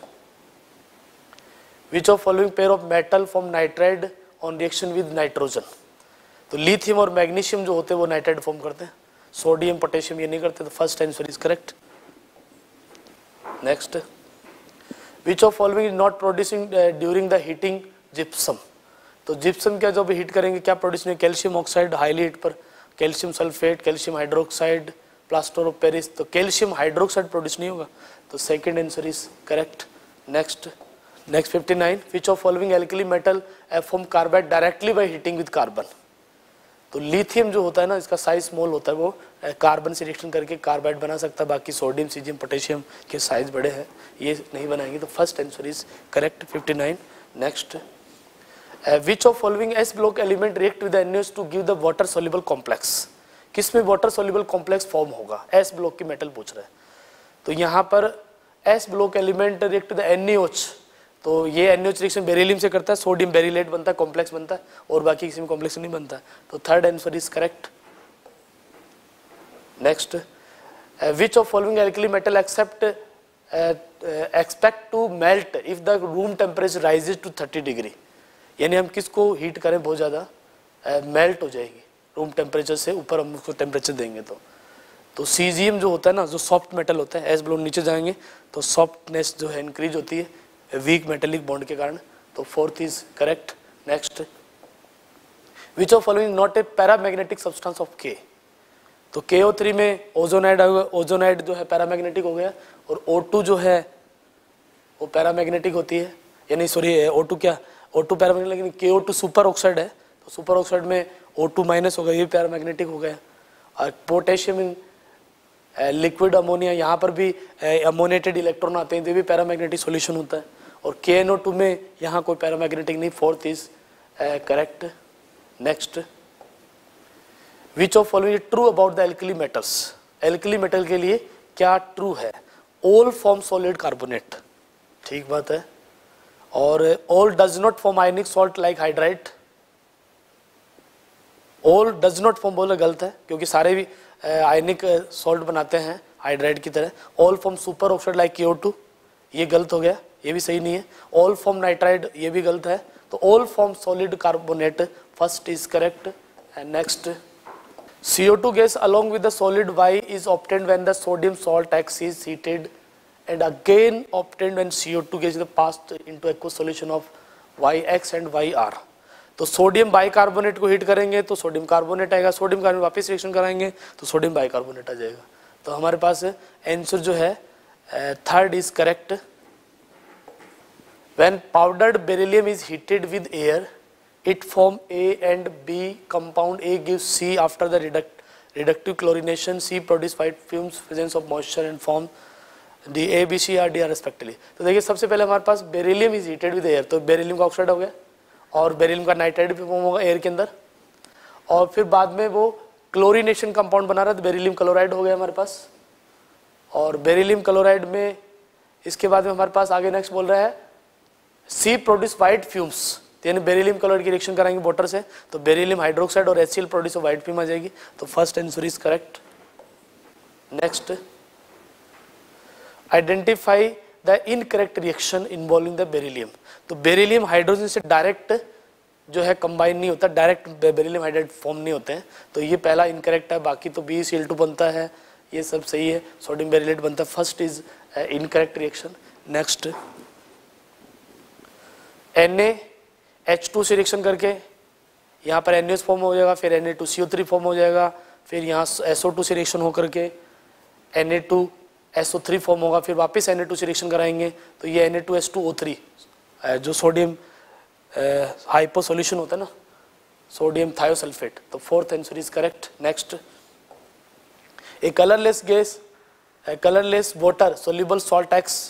which of following pair of metal form nitride on reaction with nitrogen. तो लिथियम और मैग्नीशियम जो होते हैं वो नाइट्राइड फॉर्म करते हैं, सोडियम पोटेशियम ये नहीं करते, तो first answer is correct. Next, which of following is not producing during the heating gypsum. तो जिप्सम क्या जब हीट करेंगे क्या प्रोड्यूस नहीं, कैल्शियम ऑक्साइड हाईली हीट पर, calcium sulphate, calcium hydroxide, plaster of Paris, तो कैल्शियम हाइड्रोक्साइड प्रोड्यूस नहीं होगा, तो second answer is correct. Next, next fifty nine, which of following alkali metal form carbide directly by heating with carbon. तो lithium जो होता है ना, इसका साइज स्मॉल होता है, वो कार्बन से रिएक्शन करके कार्बाइड बना सकता है, बाकी सोडियम सीजियम पोटेशियम के साइज बड़े हैं, ये नहीं बनाएंगे। तो first answer is correct fifty nine. Next, which of following S block element react with N A to give the water soluble complex, किसमें वाटर सोल्यूबल कॉम्प्लेक्स फॉर्म होगा, S block की मेटल पूछ रहा है। तो यहाँ पर S block element react with N A O H, तो ये N A O H reaction beryllium से करता है, सोडियम बेरिलेट बनता है, कॉम्प्लेक्स बनता है, और बाकी किसी में कॉम्प्लेक्स नहीं बनता है। तो third answer is correct. Next, which of following alkali metal except expect to melt if the room temperature rises to thirty degree, यानी हम किसको हीट करें बहुत ज़्यादा मेल्ट uh, हो जाएगी रूम टेम्परेचर से ऊपर, हम उसको टेम्परेचर देंगे तो तो सीजियम जो होता है ना, जो सॉफ्ट मेटल होता है, एस ब्लॉक नीचे जाएंगे तो सॉफ्टनेस जो है इंक्रीज होती है वीक मेटेलिक बॉन्ड के कारण। तो fourth is correct. Next, which of following not a paramagnetic substance of K, तो के ओ थ्री में ओजोनाइड, ओजोनाइड जो है पैरामैग्नेटिक हो गया, और ओ टू जो है वो पैरामैग्नेटिक होती है, यानी सॉरी ओ टू क्या, ओ टू पैरामैग्नेटिक, लेकिन के ओ टू सुपर ऑक्साइड है, तो सुपर ऑक्साइड में ओ टू माइनस हो गया, ये पैरामैग्नेटिक हो गया। और पोटेशियम इन लिक्विड अमोनिया, यहाँ पर भी अमोनिएटेड इलेक्ट्रॉन आते हैं, तो भी पैरामैग्नेटिक सॉल्यूशन होता है। और के एन ओ टू में यहाँ कोई पैरामैग्नेटिक नहीं, fourth is correct. Next, which of following true about the alkali metals, alkali metal के लिए क्या ट्रू है, ऑल फॉर्म सॉलिड कार्बोनेट, ठीक बात है। और all does not form ionic salt like hydride, all does not form बोला गलत है, क्योंकि सारे भी आयनिक सॉल्ट बनाते हैं हाइड्राइड की तरह। All form superoxide like K O to, ये गलत हो गया, ये भी सही नहीं है। ऑल फॉर्म नाइट्राइड, ये भी गलत है। तो all form solid carbonate first is correct. And next, C O two gas along with the solid Y is obtained when the sodium salt X is heated and again obtained when C O two gas is passed into aqueous solution of Y X and Y R। तो sodium bicarbonate को heat करेंगे तो sodium carbonate आएगा, sodium carbonate वापस reaction कराएंगे तो sodium bicarbonate आ जाएगा। तो हमारे पास आंसर जो है third is correct. When powdered beryllium is heated with air it form A and B compound, A gives C after the reduct, reductive chlorination, C produce white fumes presence of moisture and form D, A, B, C, R, D, R respectively। तो देखिए सबसे पहले हमारे पास beryllium is heated with air, तो beryllium का oxide हो गया और बेरिलियम का नाइट्राइड भी फॉर्म होगा एयर के अंदर, और फिर बाद में वो क्लोरीनेशन कंपाउंड बना रहा है तो बेरिलियम क्लोराइड हो गया हमारे पास। और बेरिलियम क्लोराइड में इसके बाद में हमारे पास आगे नेक्स्ट बोल रहा है सी प्रोड्यूस वाइट फ्यूम्स, यानी बेरिलियम क्लोराइड की रिएक्शन कराएंगे वाटर से तो बेरिलियम हाइड्रोक्साइड और एचसीएल प्रोड्यूस व्हाइट फ्यूम आ जाएगी। तो first answer is correct. Next, identify the incorrect reaction involving the beryllium. तो बेरिलियम हाइड्रोजन से डायरेक्ट जो है कंबाइन नहीं होता, डायरेक्ट बेरिलियम हाइड्राइड फॉर्म नहीं होते हैं, तो ये पहला इनकरेक्ट है। बाकी तो बी सी एल टू बनता है, ये सब सही है, सोडियम बेरिलेट बनता है, first is incorrect reaction. Next, N A H two से रिएक्शन करके यहाँ पर एन ए फॉर्म हो जाएगा, फिर N A two C O three form हो जाएगा, फिर यहाँ एस ओ टू से रिएक्शन होकर के N A two S O three form होगा, फिर वापस एन ए टू से रिएक्शन कराएंगे तो ये N A two S two O three जो सोडियम हाइपो सॉल्यूशन होता है ना, सोडियम थायोसल्फेट। तो fourth answer is correct. Next, a colourless gas colourless water soluble salt X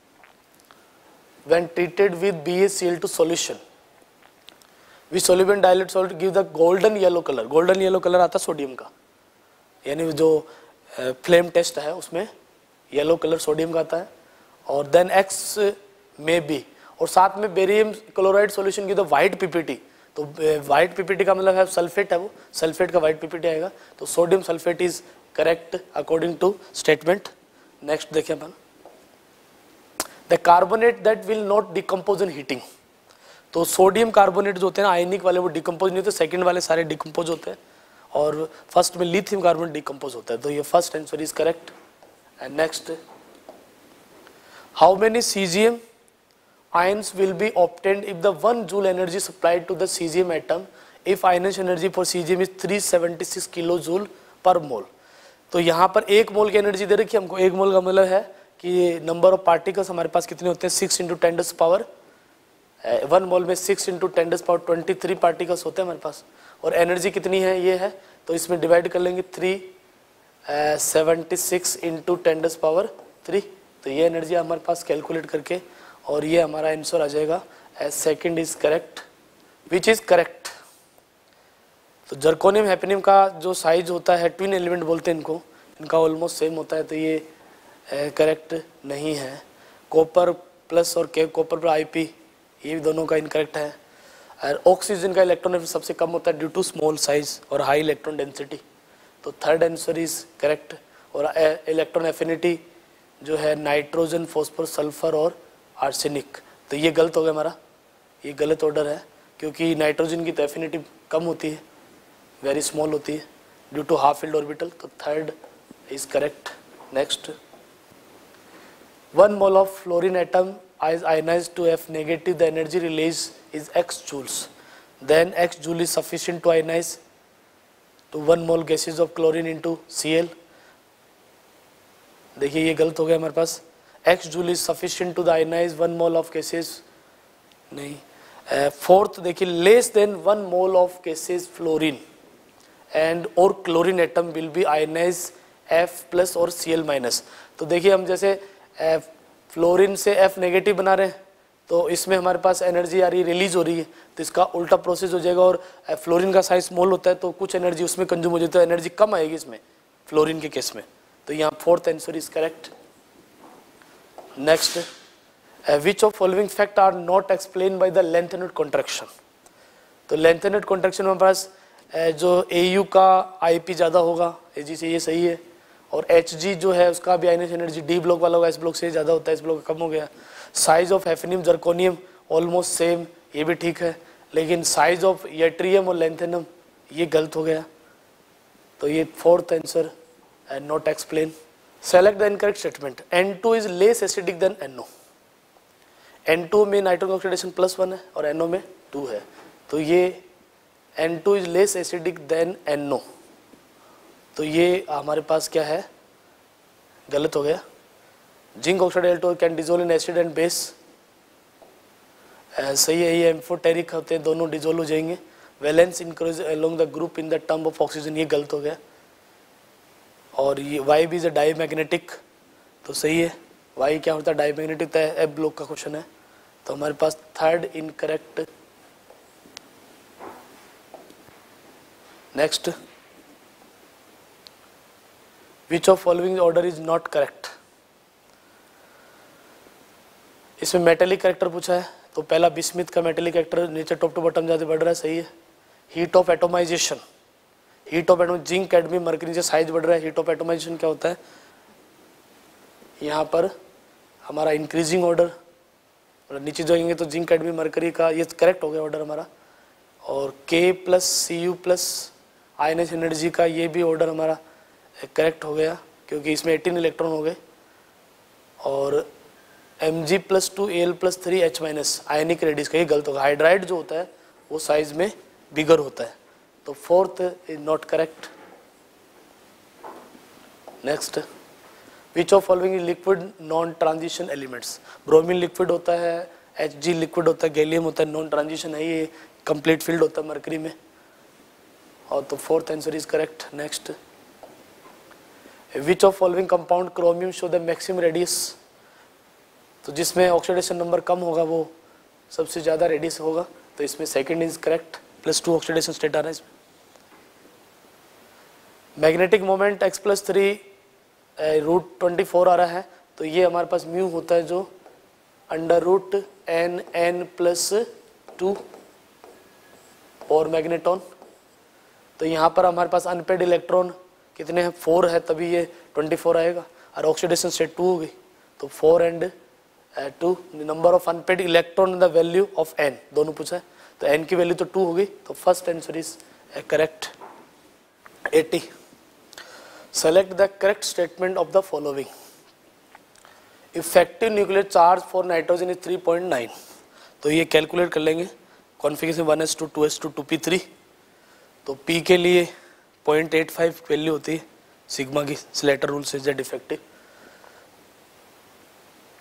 when treated with B a C l two solution with soluble dilute salt give the golden yellow color। golden yellow color आता sodium का, यानी जो flame test है उसमें yellow colour sodium का आता है। और देन X में भी, और साथ में बेरियम क्लोराइड सॉल्यूशन की तो व्हाइट पीपीटी, तो व्हाइट पीपीटी का मतलब है सल्फेट है, वो सल्फेट का व्हाइट पीपीटी आएगा। तो sodium sulphate is correct according to statement. Next देखिए अपन, the carbonate that will not decompose in heating. तो सोडियम कार्बोनेट जो होते हैं ना आयनिक वाले, वो डिकम्पोज नहीं होते, सेकंड वाले सारे डिकम्पोज होते हैं, और फर्स्ट में लिथियम कार्बोनेट डिकम्पोज होता है। तो ये first answer is correct. And next, how many caesium ions will be obtained if the one joule energy supplied to the cesium atom if ionization energy for cesium is three seventy-six kilojoule per mole। तो यहाँ पर एक मोल की energy दे रखी है हमको, एक मोल का मतलब है कि नंबर ऑफ पार्टिकल्स हमारे पास कितने होते हैं, six into ten power one mole में six into ten to power twenty three particles होते हैं हमारे पास, और एनर्जी कितनी है ये है, तो इसमें डिवाइड कर लेंगे three seventy six into ten to power three, तो ये एनर्जी हमारे पास कैलकुलेट करके, और ये हमारा आंसर आ जाएगा as second is correct, which is correct. तो जर्कोनियम हैफनियम का जो साइज होता है, ट्विन एलिमेंट बोलते हैं इनको, इनका ऑलमोस्ट सेम होता है, तो ये करेक्ट नहीं है। कॉपर प्लस और के कॉपर पर आईपी, ये भी दोनों का इनकरेक्ट है। और ऑक्सीजन का इलेक्ट्रॉन सबसे कम होता है ड्यू टू स्मॉल साइज और हाई इलेक्ट्रॉन डेंसिटी, तो थर्ड आंसर इज करेक्ट। और इलेक्ट्रॉन एफिनिटी जो है नाइट्रोजन, फॉस्फोरस, सल्फर और आर्सेनिक, तो ये गलत हो गया हमारा, ये गलत ऑर्डर है, क्योंकि नाइट्रोजन की तो एफिनिटी कम होती है, वेरी स्मॉल होती है due to half filled orbital, तो third is correct. Next, one mole of fluorine atom is ionized to F negative, the energy released is x joules, then x joule is sufficient to ionize to one mole gases of chlorine into Cl। देखिए ये गलत हो गया हमारे पास, x joule is sufficient to the ionize one mole of gases, नहीं। Fourth uh, देखिए less than one mole of gases fluorine and or chlorine atom will be ionized F plus और Cl minus। तो देखिए हम जैसे uh, fluorine से F negative बना रहे हैं, तो इसमें हमारे पास एनर्जी आ रही है, रिलीज हो रही है, तो इसका उल्टा प्रोसेस हो जाएगा, और फ्लोरीन का साइज स्मॉल होता है तो कुछ एनर्जी उसमें कंज्यूम हो जाती है, तो एनर्जी कम आएगी इसमें फ्लोरीन के केस में, तो यहाँ fourth answer is correct. Next, which of following fact are not explain by the length unit contraction. तो लेंथ यूनिट कॉन्ट्रैक्शन में हमारे पास जो ए यू का आई पी ज़्यादा होगा, ए जी से, ये सही है, और एच जी जो है उसका भी आयनिक एनर्जी डी ब्लॉक वाला होगा, एस ब्लॉक से ज़्यादा होता है, इस ब्लॉक कम हो गया। Size of hafnium zirconium almost same, ये भी ठीक है, लेकिन साइज ऑफ यट्रियम और लेंथेनम ये गलत हो गया, तो ये fourth answer and not explain. Select the incorrect statement, N two is less acidic than N O. N two में नाइट्रोजन ऑक्सीडेशन प्लस वन है और एन ओ में टू है, तो ये N two is less acidic than N O, तो ये हमारे पास क्या है, गलत हो गया। Zinc oxide L two can dissolve in acid and base, सही है, ये एम्फोटेरिक होते हैं, दोनों डिजोल्व हो जाएंगे। Valence increase along the group in the term of oxygen, ये गलत हो गया। और ये वाई भी इज अ डाईमैग्नेटिक, तो सही है, वाई क्या होता है, डाईमैग्नेटिक, तो एफ ब्लॉक का क्वेश्चन है, तो हमारे पास third incorrect. Next, which of following order is not correct. इसमें मेटेलिक कैरेक्टर पूछा है, तो पहला बिस्मिथ का मेटेलिक कैरेक्टर नीचे टॉप टू बॉटम ज्यादा बढ़ रहा है, सही है। Heat of atomization, heat of atom, zinc cadmium mercury नीचे साइज बढ़ रहा है, हीट ऑफ एटोमाइजेशन क्या होता है, यहाँ पर हमारा इंक्रीजिंग ऑर्डर, नीचे जाएंगे तो जिंक कैडमियम मरकरी का ये करेक्ट हो गया ऑर्डर हमारा, और K plus C U plus ions energy का ये भी ऑर्डर हमारा करेक्ट हो गया, क्योंकि इसमें एटीन इलेक्ट्रॉन हो गए। और M G plus two L plus three H minus ionic radius का ये गलत होगा, हाइड्राइड जो होता है वो साइज में बिगर होता है, तो fourth is not correct. Next, which of following liquid non transition elements. Bromine liquid होता है, एच जी लिक्विड होता है, गैलियम होता है, नॉन ट्रांजिशन है, ये कंप्लीट फील्ड होता है मरकरी में, और तो fourth answer is correct. Next, which of following compound chromium show the maximum radius. तो जिसमें ऑक्सीडेशन नंबर कम होगा वो सबसे ज़्यादा रेडियस होगा, तो इसमें second is correct, plus two oxidation state आ रहा है इसमें। Magnetic moment X plus three root twenty four आ रहा है, तो ये हमारे पास म्यू होता है जो under root N N plus two और मैग्नेटॉन, तो यहाँ पर हमारे पास अनपेड इलेक्ट्रॉन कितने हैं, फोर है, तभी ये ट्वेंटी फोर आएगा, और ऑक्सीडेशन स्टेट टू हो गई, तो four and two. Number of unpaired electron in the value of N, दोनों पूछा है, तो एन की वैल्यू तो टू हो गई, तो first answer is correct. Eighty, select the correct statement of the following. Effective nuclear charge for nitrogen is three point nine, तो ये कैलकुलेट कर लेंगे, configuration one S two two S two two P three, तो P के लिए point eight five value होती है sigma की, स्लेटर रूल से जेड इफेक्टिव।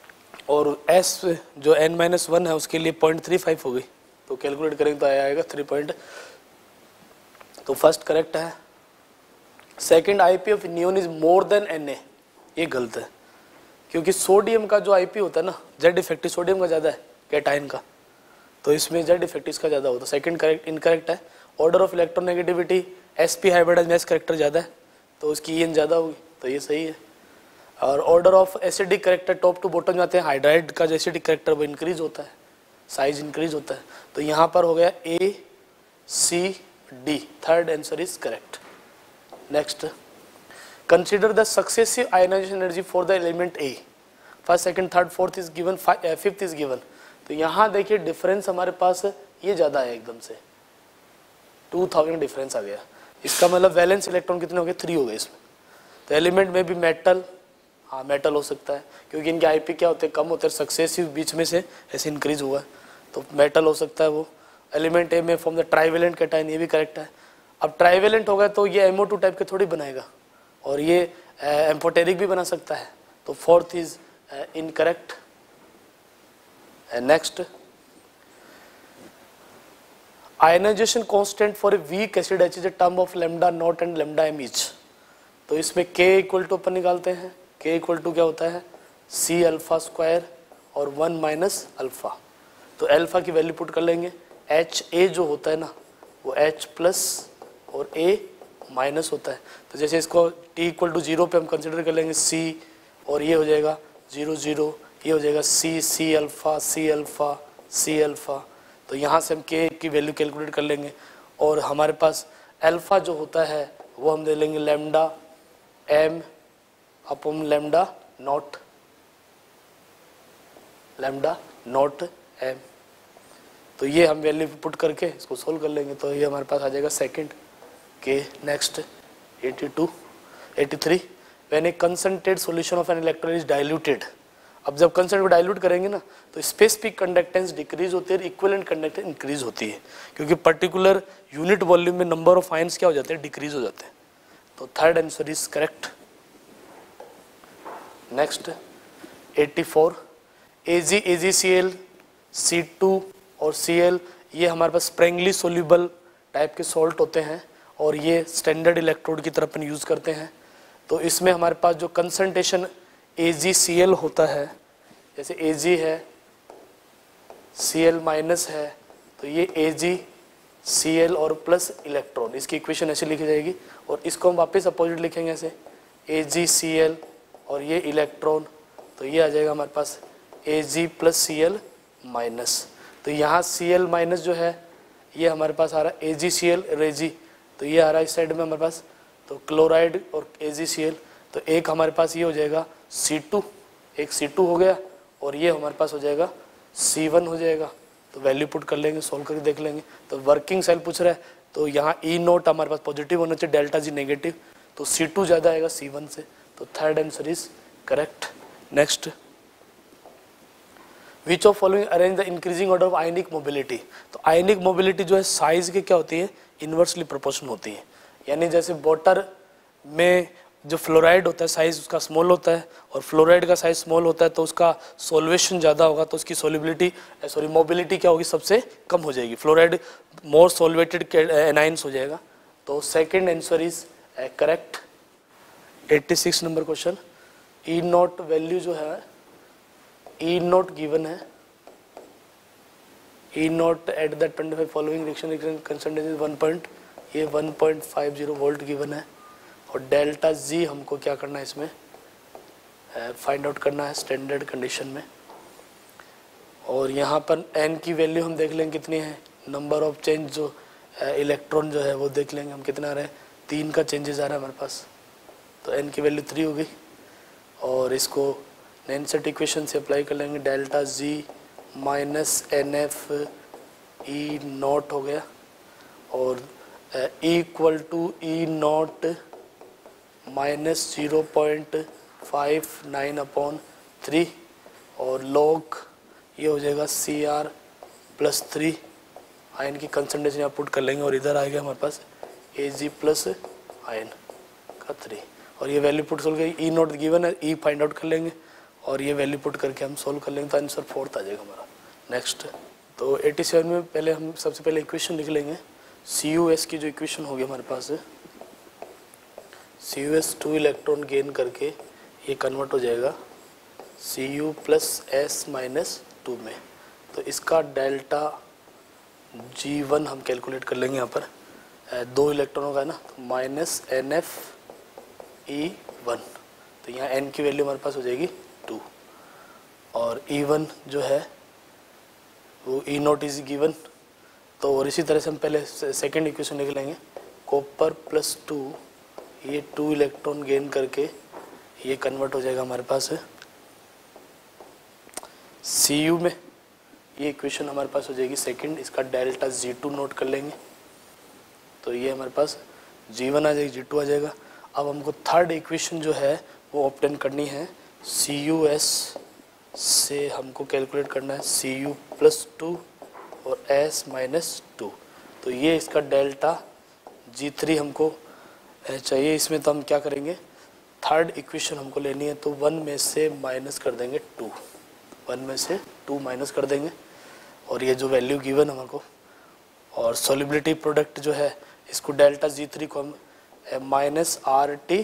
और एस जो एन माइनस वन है उसके लिए पॉइंट थ्री फाइव हो गई, तो कैलकुलेट करेंगे तो आया आएगा थ्री पॉइंट। तो फर्स्ट करेक्ट है। Second, IP of neon is more than N A, ये गलत है, क्योंकि सोडियम का जो आईपी होता है ना, जेड इफेक्टिव सोडियम का ज़्यादा है कैटायन का, तो इसमें जेड इफेक्टिव इसका ज़्यादा होता है। सेकंड करेक्ट इनकरेक्ट है। Order of electronegativity SP hybridise mass character ज़्यादा है, तो उसकी ईएन ज़्यादा होगी, तो ये सही है। और order of acidic character top to bottom जाते हैं, हाइड्राइड का जो एसिडिक करेक्टर वो इंक्रीज होता है, साइज इंक्रीज होता है, तो यहाँ पर हो गया A C D, third answer is correct. Next, consider the successive ionisation energy for the element A, first second third fourth is given, fifth is given. तो यहाँ देखिए डिफरेंस हमारे पास ये ज़्यादा है, एकदम से टू थाउजेंड डिफरेंस आ गया। इसका मतलब वैलेंस इलेक्ट्रॉन कितने हो गए, थ्री हो गए इसमें। तो एलिमेंट में भी मेटल, हाँ मेटल हो सकता है, क्योंकि इनके आईपी क्या होते हैं, कम होते हैं, सक्सेसिव बीच में से ऐसे इंक्रीज हुआ है, तो मेटल हो सकता है वो। एलिमेंट ए में फॉर्म द ट्राइवेलेंट कैटायन, ये भी करेक्ट है। अब ट्राइवेलेंट होगा तो ये एम ओ टू टाइप के थोड़ी बनाएगा, और ये एम्फोटेरिक भी बना सकता है, तो fourth is incorrect. Next, ionisation constant for a weak acid H is a term of lambda naught and lambda M each. तो इसमें k इक्वल टू अपन निकालते हैं, k इक्वल टू क्या होता है, c अल्फा स्क्वायर और वन माइनस अल्फा। तो alpha की वैल्यू पुट कर लेंगे, एच ए जो होता है ना वो h प्लस और a माइनस होता है। तो जैसे इसको t इक्वल टू जीरो पे हम कंसिडर कर लेंगे c, और ये हो जाएगा जीरो जीरो, ये हो जाएगा c c alpha c alpha c alpha. तो यहाँ से हम k की वैल्यू कैलकुलेट कर लेंगे, और हमारे पास अल्फा जो होता है वो हम दे लेंगे lambda m upon lambda not, lambda not m। तो ये हम वैल्यू पुट करके इसको सोल्व कर लेंगे, तो ये हमारे पास आ जाएगा सेकंड के। Next eighty two eighty three, when a concentrated solution of an electrolyte is diluted. अब जब कंसंट्रेट को डाइल्यूट करेंगे ना तो स्पेसिफिक कंडक्टेंस डिक्रीज होती है, इक्विवेलेंट कंडक्टेंस इंक्रीज होती है, क्योंकि पर्टिकुलर यूनिट वॉल्यूम में नंबर ऑफ आयंस क्या हो जाते हैं, डिक्रीज हो जाते हैं। तो third answer is correct. Next eighty four, Ag AgCl C two और सीएल, ये हमारे पास स्प्रेंगली सोल्यूबल टाइप के सॉल्ट होते हैं, और ये स्टैंडर्ड इलेक्ट्रोड की तरफ अपन यूज़ करते हैं। तो इसमें हमारे पास जो कंसंट्रेशन ए जी सी एल होता है, जैसे ए जी है, सी एल माइनस है, तो ये ए जी सी एल और प्लस इलेक्ट्रॉन, इसकी इक्वेशन ऐसे लिखी जाएगी, और इसको हम वापस अपोजिट लिखेंगे ऐसे, ए जी सी एल और ये इलेक्ट्रॉन, तो ये आ जाएगा हमारे पास A G plus C L minus. तो यहाँ सी एल माइनस जो है ये हमारे पास आ रहा है ए जी सी एल रेजी, तो ये आ रहा है इस साइड में हमारे पास, तो क्लोराइड और ए जी सी एल, तो एक हमारे पास ये हो जाएगा सी टू, एक सी टू हो गया, और ये हमारे पास हो जाएगा सी वन हो जाएगा। तो वैल्यू पुट कर लेंगे, सोल्व करके देख लेंगे। तो वर्किंग सेल पूछ रहा है, तो यहाँ ई नोट हमारे पास पॉजिटिव होना चाहिए, डेल्टा जी नेगेटिव, तो सी टू ज़्यादा आएगा सी वन से, तो third answer is correct. Next, which of following arrange the increasing order of ionic mobility. तो आयनिक मोबिलिटी जो है साइज के क्या होती है, इन्वर्सली प्रोपोर्शनल होती है, यानी जैसे वाटर में जो फ्लोराइड होता है साइज उसका स्मॉल होता है, और फ्लोराइड का साइज स्मॉल होता है तो उसका सोल्वेशन ज़्यादा होगा, तो उसकी सोलिबिलिटी सॉरी मोबिलिटी क्या होगी, सबसे कम हो जाएगी। फ्लोराइड मोर सोलवेटेड एनाइंस हो जाएगा, तो second answer is correct. Eighty six number question, E not value जो है, ई नॉट गिवन है, E not at the twenty five following reaction concentration one point, ये one point five zero volt given है, और delta G हमको क्या करना है इसमें फाइंड आउट करना है स्टैंडर्ड कंडीशन में। और यहाँ पर एन की वैल्यू हम देख लेंगे कितनी है, नंबर ऑफ चेंज जो इलेक्ट्रॉन जो है वो देख लेंगे हम कितना आ रहा है, तीन का चेंजेस आ रहा है हमारे पास, तो एन की वैल्यू थ्री हो गई, और इसको नैनसेट इक्वेशन से अप्लाई कर लेंगे, delta G minus N F E not हो गया, और equal to E not minus zero point five nine upon three, और लॉग ये हो जाएगा C R plus three, ion की कंसंट्रेशन यहाँ पुट कर लेंगे, और इधर आ गया हमारे पास ए जी प्लस आयन का थ्री, और ये वैल्यू पुट सोल गई, ई नॉट गिवन है, ई फाइंड आउट कर लेंगे, और ये वैल्यू पुट करके हम सोल्व कर लेंगे तो आंसर फोर्थ आ जाएगा हमारा। नेक्स्ट, तो सत्तासी में पहले हम सबसे पहले इक्वेशन लिख लेंगे। सी यू एस की जो इक्वेशन होगी हमारे पास है, C U S two electron gain करके ये कन्वर्ट हो जाएगा C U plus S minus two में। तो इसका डेल्टा जी वन हम कैलकुलेट कर लेंगे। यहाँ पर दो इलेक्ट्रॉनों का है ना, तो minus N F E one, तो यहाँ एन की वैल्यू हमारे पास हो जाएगी टू, और ई वन जो है वो ई नोट इज गिवन। तो और इसी तरह से हम पहले सेकेंड इक्वेशन लिख लेंगे, कॉपर प्लस टू, ये टू इलेक्ट्रॉन गेन करके ये कन्वर्ट हो जाएगा हमारे पास है सी यू में। ये इक्वेशन हमारे पास हो जाएगी सेकंड, इसका डेल्टा जी टू नोट कर लेंगे, तो ये हमारे पास जी वन आ जाएगी, जी टू आ जाएगा। अब हमको थर्ड इक्वेशन जो है वो ऑब्टेन करनी है, सी यू एस से हमको कैलकुलेट करना है सी यू प्लस टू और एस माइनस टू। तो ये इसका डेल्टा जी थ्री हमको चाहिए। इसमें तो हम क्या करेंगे, थर्ड इक्वेशन हमको लेनी है, तो वन में से माइनस कर देंगे टू, वन में से टू माइनस कर देंगे, और ये जो वैल्यू गिवन हमको, और सॉल्युबिलिटी प्रोडक्ट जो है इसको डेल्टा जी थ्री को हम minus R T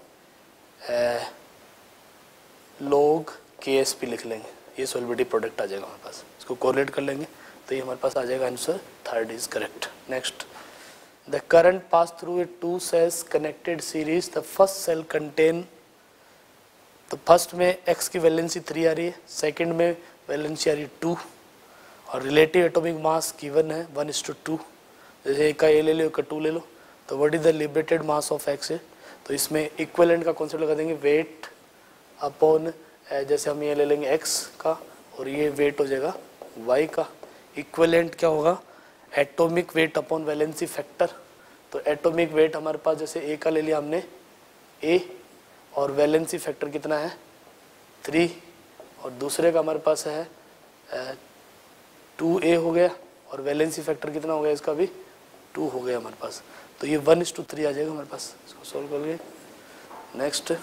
log K S P लिख लेंगे। ये सॉल्युबिलिटी प्रोडक्ट आ जाएगा हमारे पास, इसको कोरिलेट कर लेंगे तो ये हमारे पास आ जाएगा answer third is correct. Next, the current pass through a two cells connected series, the first cell contain, तो फर्स्ट में x की वैलेंसी थ्री आ रही है, सेकंड में वैलेंसी आ रही है टू, और रिलेटिव एटॉमिक मास गिवन है वन इज टू टू। जैसे एक का ए ले लो, एक का टू ले लो, तो what is the liberated mass of x है, तो इसमें इक्विवेलेंट का कॉन्सेप्ट लगा देंगे, वेट अपॉन, जैसे हम ये ले लेंगे x का और ये वेट हो जाएगा y का। इक्विवेलेंट क्या होगा, atomic weight upon valency factor. तो एटॉमिक वेट हमारे पास जैसे ए का ले लिया हमने a, और वैलेंसी फैक्टर कितना है थ्री, और दूसरे का हमारे पास है टू ए हो गया, और वैलेंसी फैक्टर कितना हो गया इसका भी टू हो गया हमारे पास। तो ये वन इज टू थ्री आ जाएगा हमारे पास, इसको सोल्व कर लिए। Next,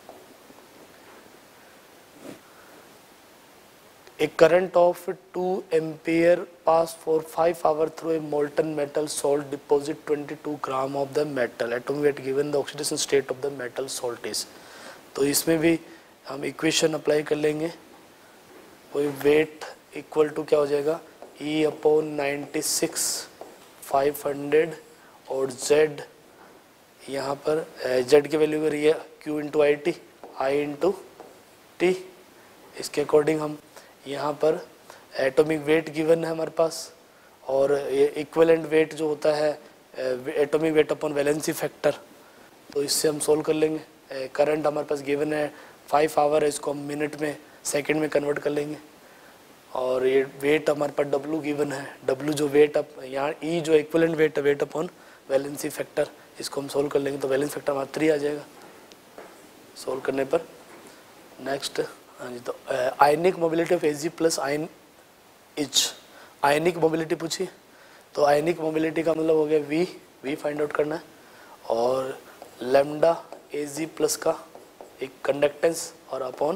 A current of two ampere pass for five hours through a molten metal salt deposit twenty-two gram of the metal. Atomic weight given the oxidation state of the metal salt is. तो इसमें भी हम equation apply कर लेंगे, कोई weight equal to क्या हो जाएगा E upon ninety six five hundred, और Z यहाँ पर Z की वैल्यू कर रही है Q into I T, I into T. इसके अकॉर्डिंग हम यहाँ पर एटॉमिक वेट गिवन है हमारे पास, और इक्विवेलेंट वेट जो होता है atomic weight upon valency factor, तो इससे हम सोल्व कर लेंगे। करंट हमारे पास गिवन है फाइव आवर है, इसको हम मिनट में सेकंड में कन्वर्ट कर लेंगे, और ये वेट हमारे पास डब्लू गिवन है, डब्लू जो वेट अप यहाँ ई जो इक्विवेलेंट वेट है वेट अपॉन वैलेंसी फैक्टर, इसको हम सोल्व कर लेंगे तो वैलेंसी फैक्टर हमारा थ्री आ जाएगा सोल्व करने पर। नेक्स्ट, हाँ जी, तो ionic mobility of Ag plus ion each, ionic mobility पूछी, तो आयनिक मोबिलिटी का मतलब हो गया वी, वी फाइंड आउट करना है, और लेमडा एजी प्लस का एक कंडक्टेंस, और अपॉन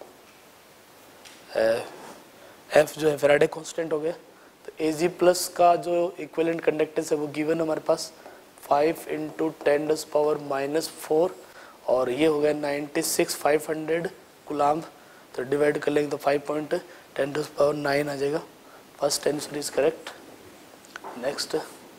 एफ जो है फैराडे कांस्टेंट हो गया। तो एजी प्लस का जो इक्विवेलेंट कंडक्टेंस है वो गिवन हमारे पास फाइव इंटू टेन डस पावर माइनस फोर, और ये हो गया ninety six five hundred coulomb, तो डिवाइड कर लेंगे तो five point ten to power nine आ जाएगा। First answer is correct. Next,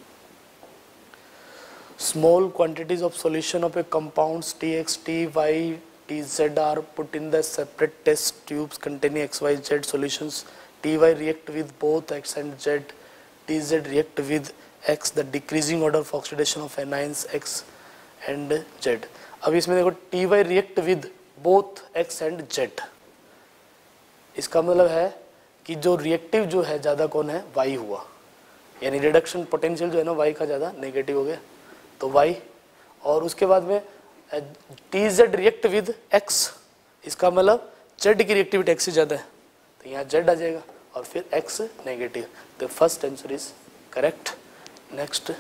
small quantities of solution of a compounds T X T Y T Z are put in the separate test tubes containing X Y Z solutions. T Y react with both X and Z. T Z react with X. The decreasing order of oxidation of anions X and Z. अब इसमें देखो T Y react with both X and Z. इसका मतलब है कि जो reactive जो है ज़्यादा कौन है, Y हुआ, यानी रिडक्शन पोटेंशियल जो है ना Y का ज़्यादा नेगेटिव हो गया, तो Y, और उसके बाद में T Z react with X, इसका मतलब Z की रिएक्टिविटी X से ज़्यादा है, तो यहाँ Z आ जाएगा, और फिर X नेगेटिव, तो first answer is correct. Next,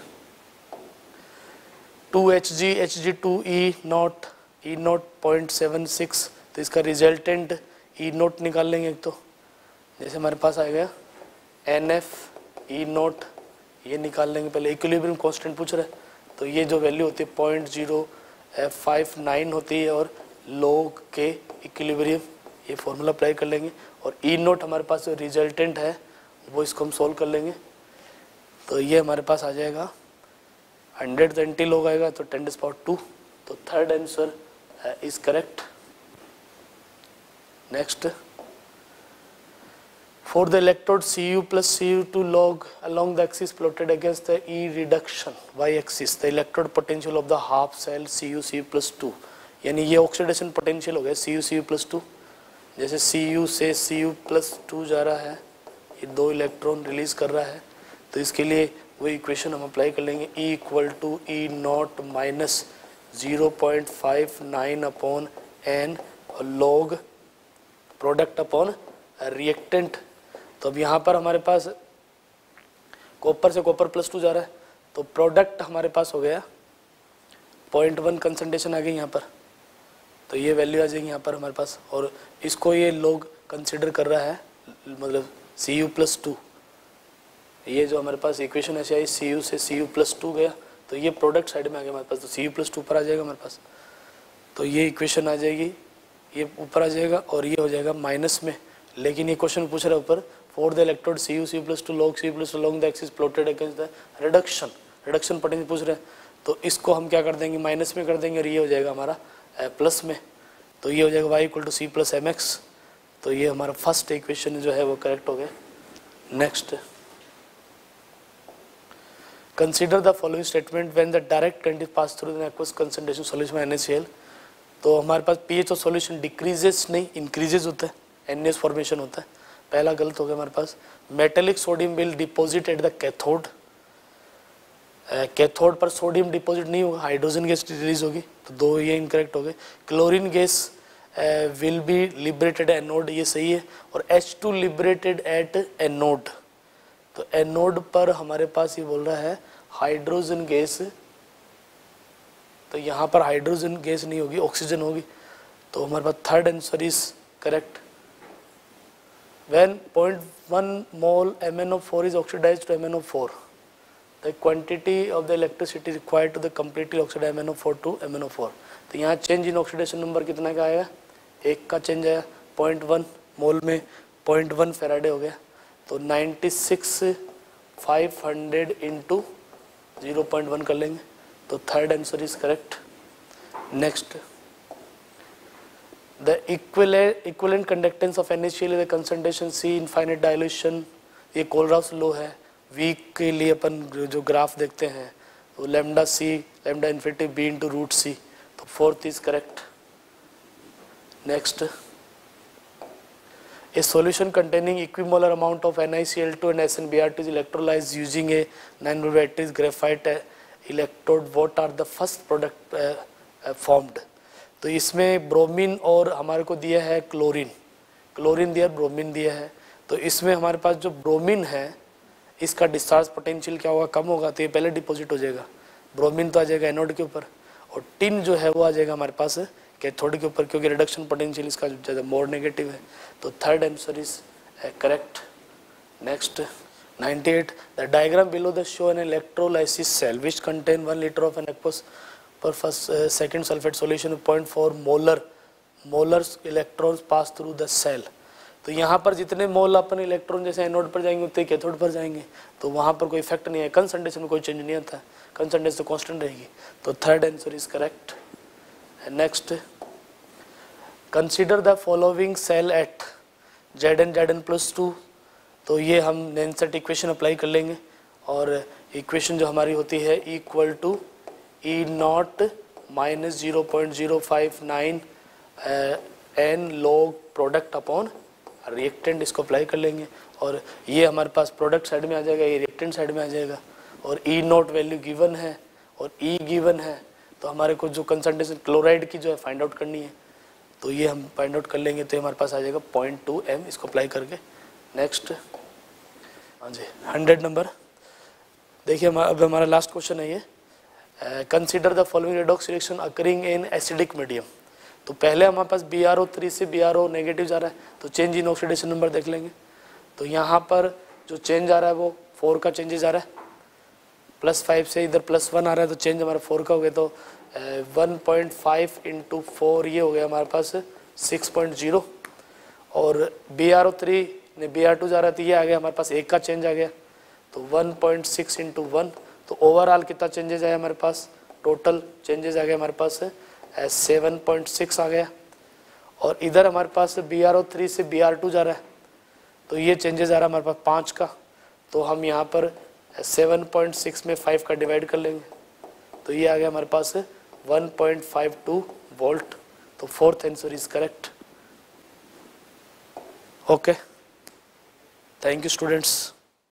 two H G H G two E not E not point seven six, तो इसका रिजल्टेंट ई नोट निकाल लेंगे एक तो, जैसे हमारे पास आएगा एन एफ ई नोट, ये निकाल लेंगे पहले। इक्विलिब्रियम कांस्टेंट पूछ रहा है, तो ये जो वैल्यू होती है पॉइंट जीरो फाइव नाइन होती है, और लॉग के इक्विलिब्रियम, ये फॉर्मूला अप्लाई कर लेंगे। और ई नोट हमारे पास जो रिजल्टेंट है वो इसको हम सोल्व कर लेंगे, तो ये हमारे पास आ जाएगा हंड्रेड ट्वेंटी लॉग आएगा, तो टेन टू पावर टू, तो third answer is correct. Next, for the electrode C U plus C U two log along the axis plotted against the E reduction y axis, the electrode potential of the half cell C U C U plus two, यानी ये oxidation potential हो गया C U C U plus two। जैसे C U से C U plus two जा रहा है, ये दो इलेक्ट्रॉन रिलीज कर रहा है, तो इसके लिए वही इक्वेशन हम अप्लाई कर लेंगे, E equal to E not minus zero point five nine upon N log product upon reactant. तो अब यहाँ पर हमारे पास कॉपर से कॉपर प्लस टू जा रहा है, तो प्रोडक्ट हमारे पास हो गया पॉइंट वन कंसंट्रेशन आ गई यहाँ पर, तो ये वैल्यू आ जाएगी यहाँ पर हमारे पास। और इसको ये लोग कंसिडर कर रहा है, मतलब सी यू प्लस टू, ये जो हमारे पास इक्वेशन ऐसे आई सी यू से सी यू प्लस टू गया, तो ये प्रोडक्ट साइड में आ गया हमारे पास, तो सी यू प्लस टू ऊपर आ जाएगा हमारे पास, तो ये इक्वेशन आ जाएगी, ये ऊपर आ जाएगा और ये हो जाएगा माइनस में। लेकिन ये क्वेश्चन पूछ रहा है ऊपर, for the electrode C U C plus two log C plus two long the axis plotted against the reduction, reduction potential पूछ रहे हैं, तो इसको हम क्या कर देंगे, माइनस में कर देंगे, और ये हो जाएगा हमारा प्लस में, तो ये हो जाएगा Y equal to C plus M X. तो ये हमारा फर्स्ट इक्वेशन जो है वो करेक्ट हो गया। Next, consider the following statement when the direct current is pass through the aqueous concentration solution में एन ए सी एल। तो हमारे पास पीएच ऑफ सॉल्यूशन डिक्रीजेस नहीं इंक्रीजेस होता है, एन ए एस फॉर्मेशन होता है, पहला गलत हो गया हमारे पास। Metallic sodium will deposit at the cathode, cathode पर सोडियम डिपॉजिट नहीं होगा, हाइड्रोजन गैस रिलीज होगी, तो दो ये इनकरेक्ट हो गए। Chlorine gas will be liberated anode, ये सही है, और H two liberated at anode, anode एनोड पर हमारे पास ये बोल रहा है हाइड्रोजन गैस, तो यहाँ पर हाइड्रोजन गैस नहीं होगी, ऑक्सीजन होगी, तो हमारे पास third answer is correct. When zero point one mole M n O four is oxidized to M n O four, the quantity of the electricity required to the completely oxide M n O four to M n O four, तो यहाँ change in oxidation number कितना का आएगा, एक का change आया, point one mole में point one Faraday हो गया, तो ninety six five hundred into zero point one कर लेंगे, तो third answer is correct. Next, the equivalent equivalent conductance of NaCl is the concentration C infinite dilution, ये Kohlrausch law है। Weak के लिए अपन जो ग्राफ देखते हैं तो lambda C lambda infinity B into root C, तो fourth is correct. Next, a solution containing equimolar amount of N i C L two and S N B R two is electrolyzed using a nine volt battery graphite electrode, what are the first product uh, uh, formed। तो इसमें bromine और हमारे को दिया है chlorine, chlorine दिया bromine दिया है, तो इसमें हमारे पास जो ब्रोमीन है इसका डिस्चार्ज पोटेंशियल क्या होगा, कम होगा, तो ये पहले डिपॉजिट हो जाएगा, ब्रोमीन तो आ जाएगा एनोड के ऊपर, और टिन जो है वो आ जाएगा हमारे पास कैथोड के ऊपर, क्योंकि रिडक्शन पोटेंशियल इसका ज़्यादा मोर नेगेटिव है, तो third answer is correct. Next, ninety eight, the diagram below the show an electrolysis cell which contain one litre of an aqueous per first second sulphate solution point four molar molar electrons pass through the cell. तो यहाँ पर जितने मोल अपन electron जैसे anode पर जाएंगे उतने cathode पर जाएंगे, तो वहाँ पर कोई इफेक्ट नहीं है, कंसंट्रेशन में कोई चेंज नहीं आता, कंसंट्रेशन कांस्टेंट रहेगी, तो third answer is correct. Next, consider the following cell at Z N Z N plus two, तो ये हम नेनसेट इक्वेशन अप्लाई कर लेंगे, और इक्वेशन जो हमारी होती है equal to E not minus zero point zero five nine N log product upon reactant, इसको अप्लाई कर लेंगे, और ये हमारे पास प्रोडक्ट साइड में आ जाएगा, ये रिएक्टेंट साइड में आ जाएगा, और ई नॉट वैल्यू गिवन है और ई गिवन है, तो हमारे को जो कंसंट्रेशन क्लोराइड की जो है फाइंड आउट करनी है, तो ये हम फाइंड आउट कर लेंगे, तो हमारे पास आ जाएगा पॉइंट टू एम, इसको अप्लाई करके। नेक्स्ट, हाँ जी, हंड्रेड नंबर देखिए, अब हमारा लास्ट क्वेश्चन है ये, consider the following redox reaction occurring in acidic medium. तो पहले हमारे पास बी आर ओ थ्री से बी आर ओ नेगेटिव जा रहा है, तो चेंज इन ऑक्सीडेशन नंबर देख लेंगे। तो यहाँ पर जो चेंज आ रहा है वो फोर का चेंजेस आ रहा है, प्लस फाइव से इधर प्लस वन आ रहा है, तो चेंज हमारा फोर का हो गया। तो one point five into four ये हो गया हमारे पास सिक्स पॉइंट ज़ीरो, और बी आर ओ थ्री ने बी आर टू जा रहा था, ये आ गया हमारे पास एक का चेंज आ गया, तो one point six into one, तो ओवरऑल कितना चेंजेस आया हमारे पास, टोटल चेंजेस आ गया हमारे पास सेवन पॉइंट सिक्स आ गया। और इधर हमारे पास बी आर ओ थ्री से बी आर टू जा रहा है, तो ये चेंजेस आ रहा है हमारे पास पाँच का, तो हम यहाँ पर सेवन पॉइंट सिक्स में फाइव का डिवाइड कर लेंगे, तो ये आ गया हमारे पास one point five two volt. तो fourth answer is correct. Okay, thank you students.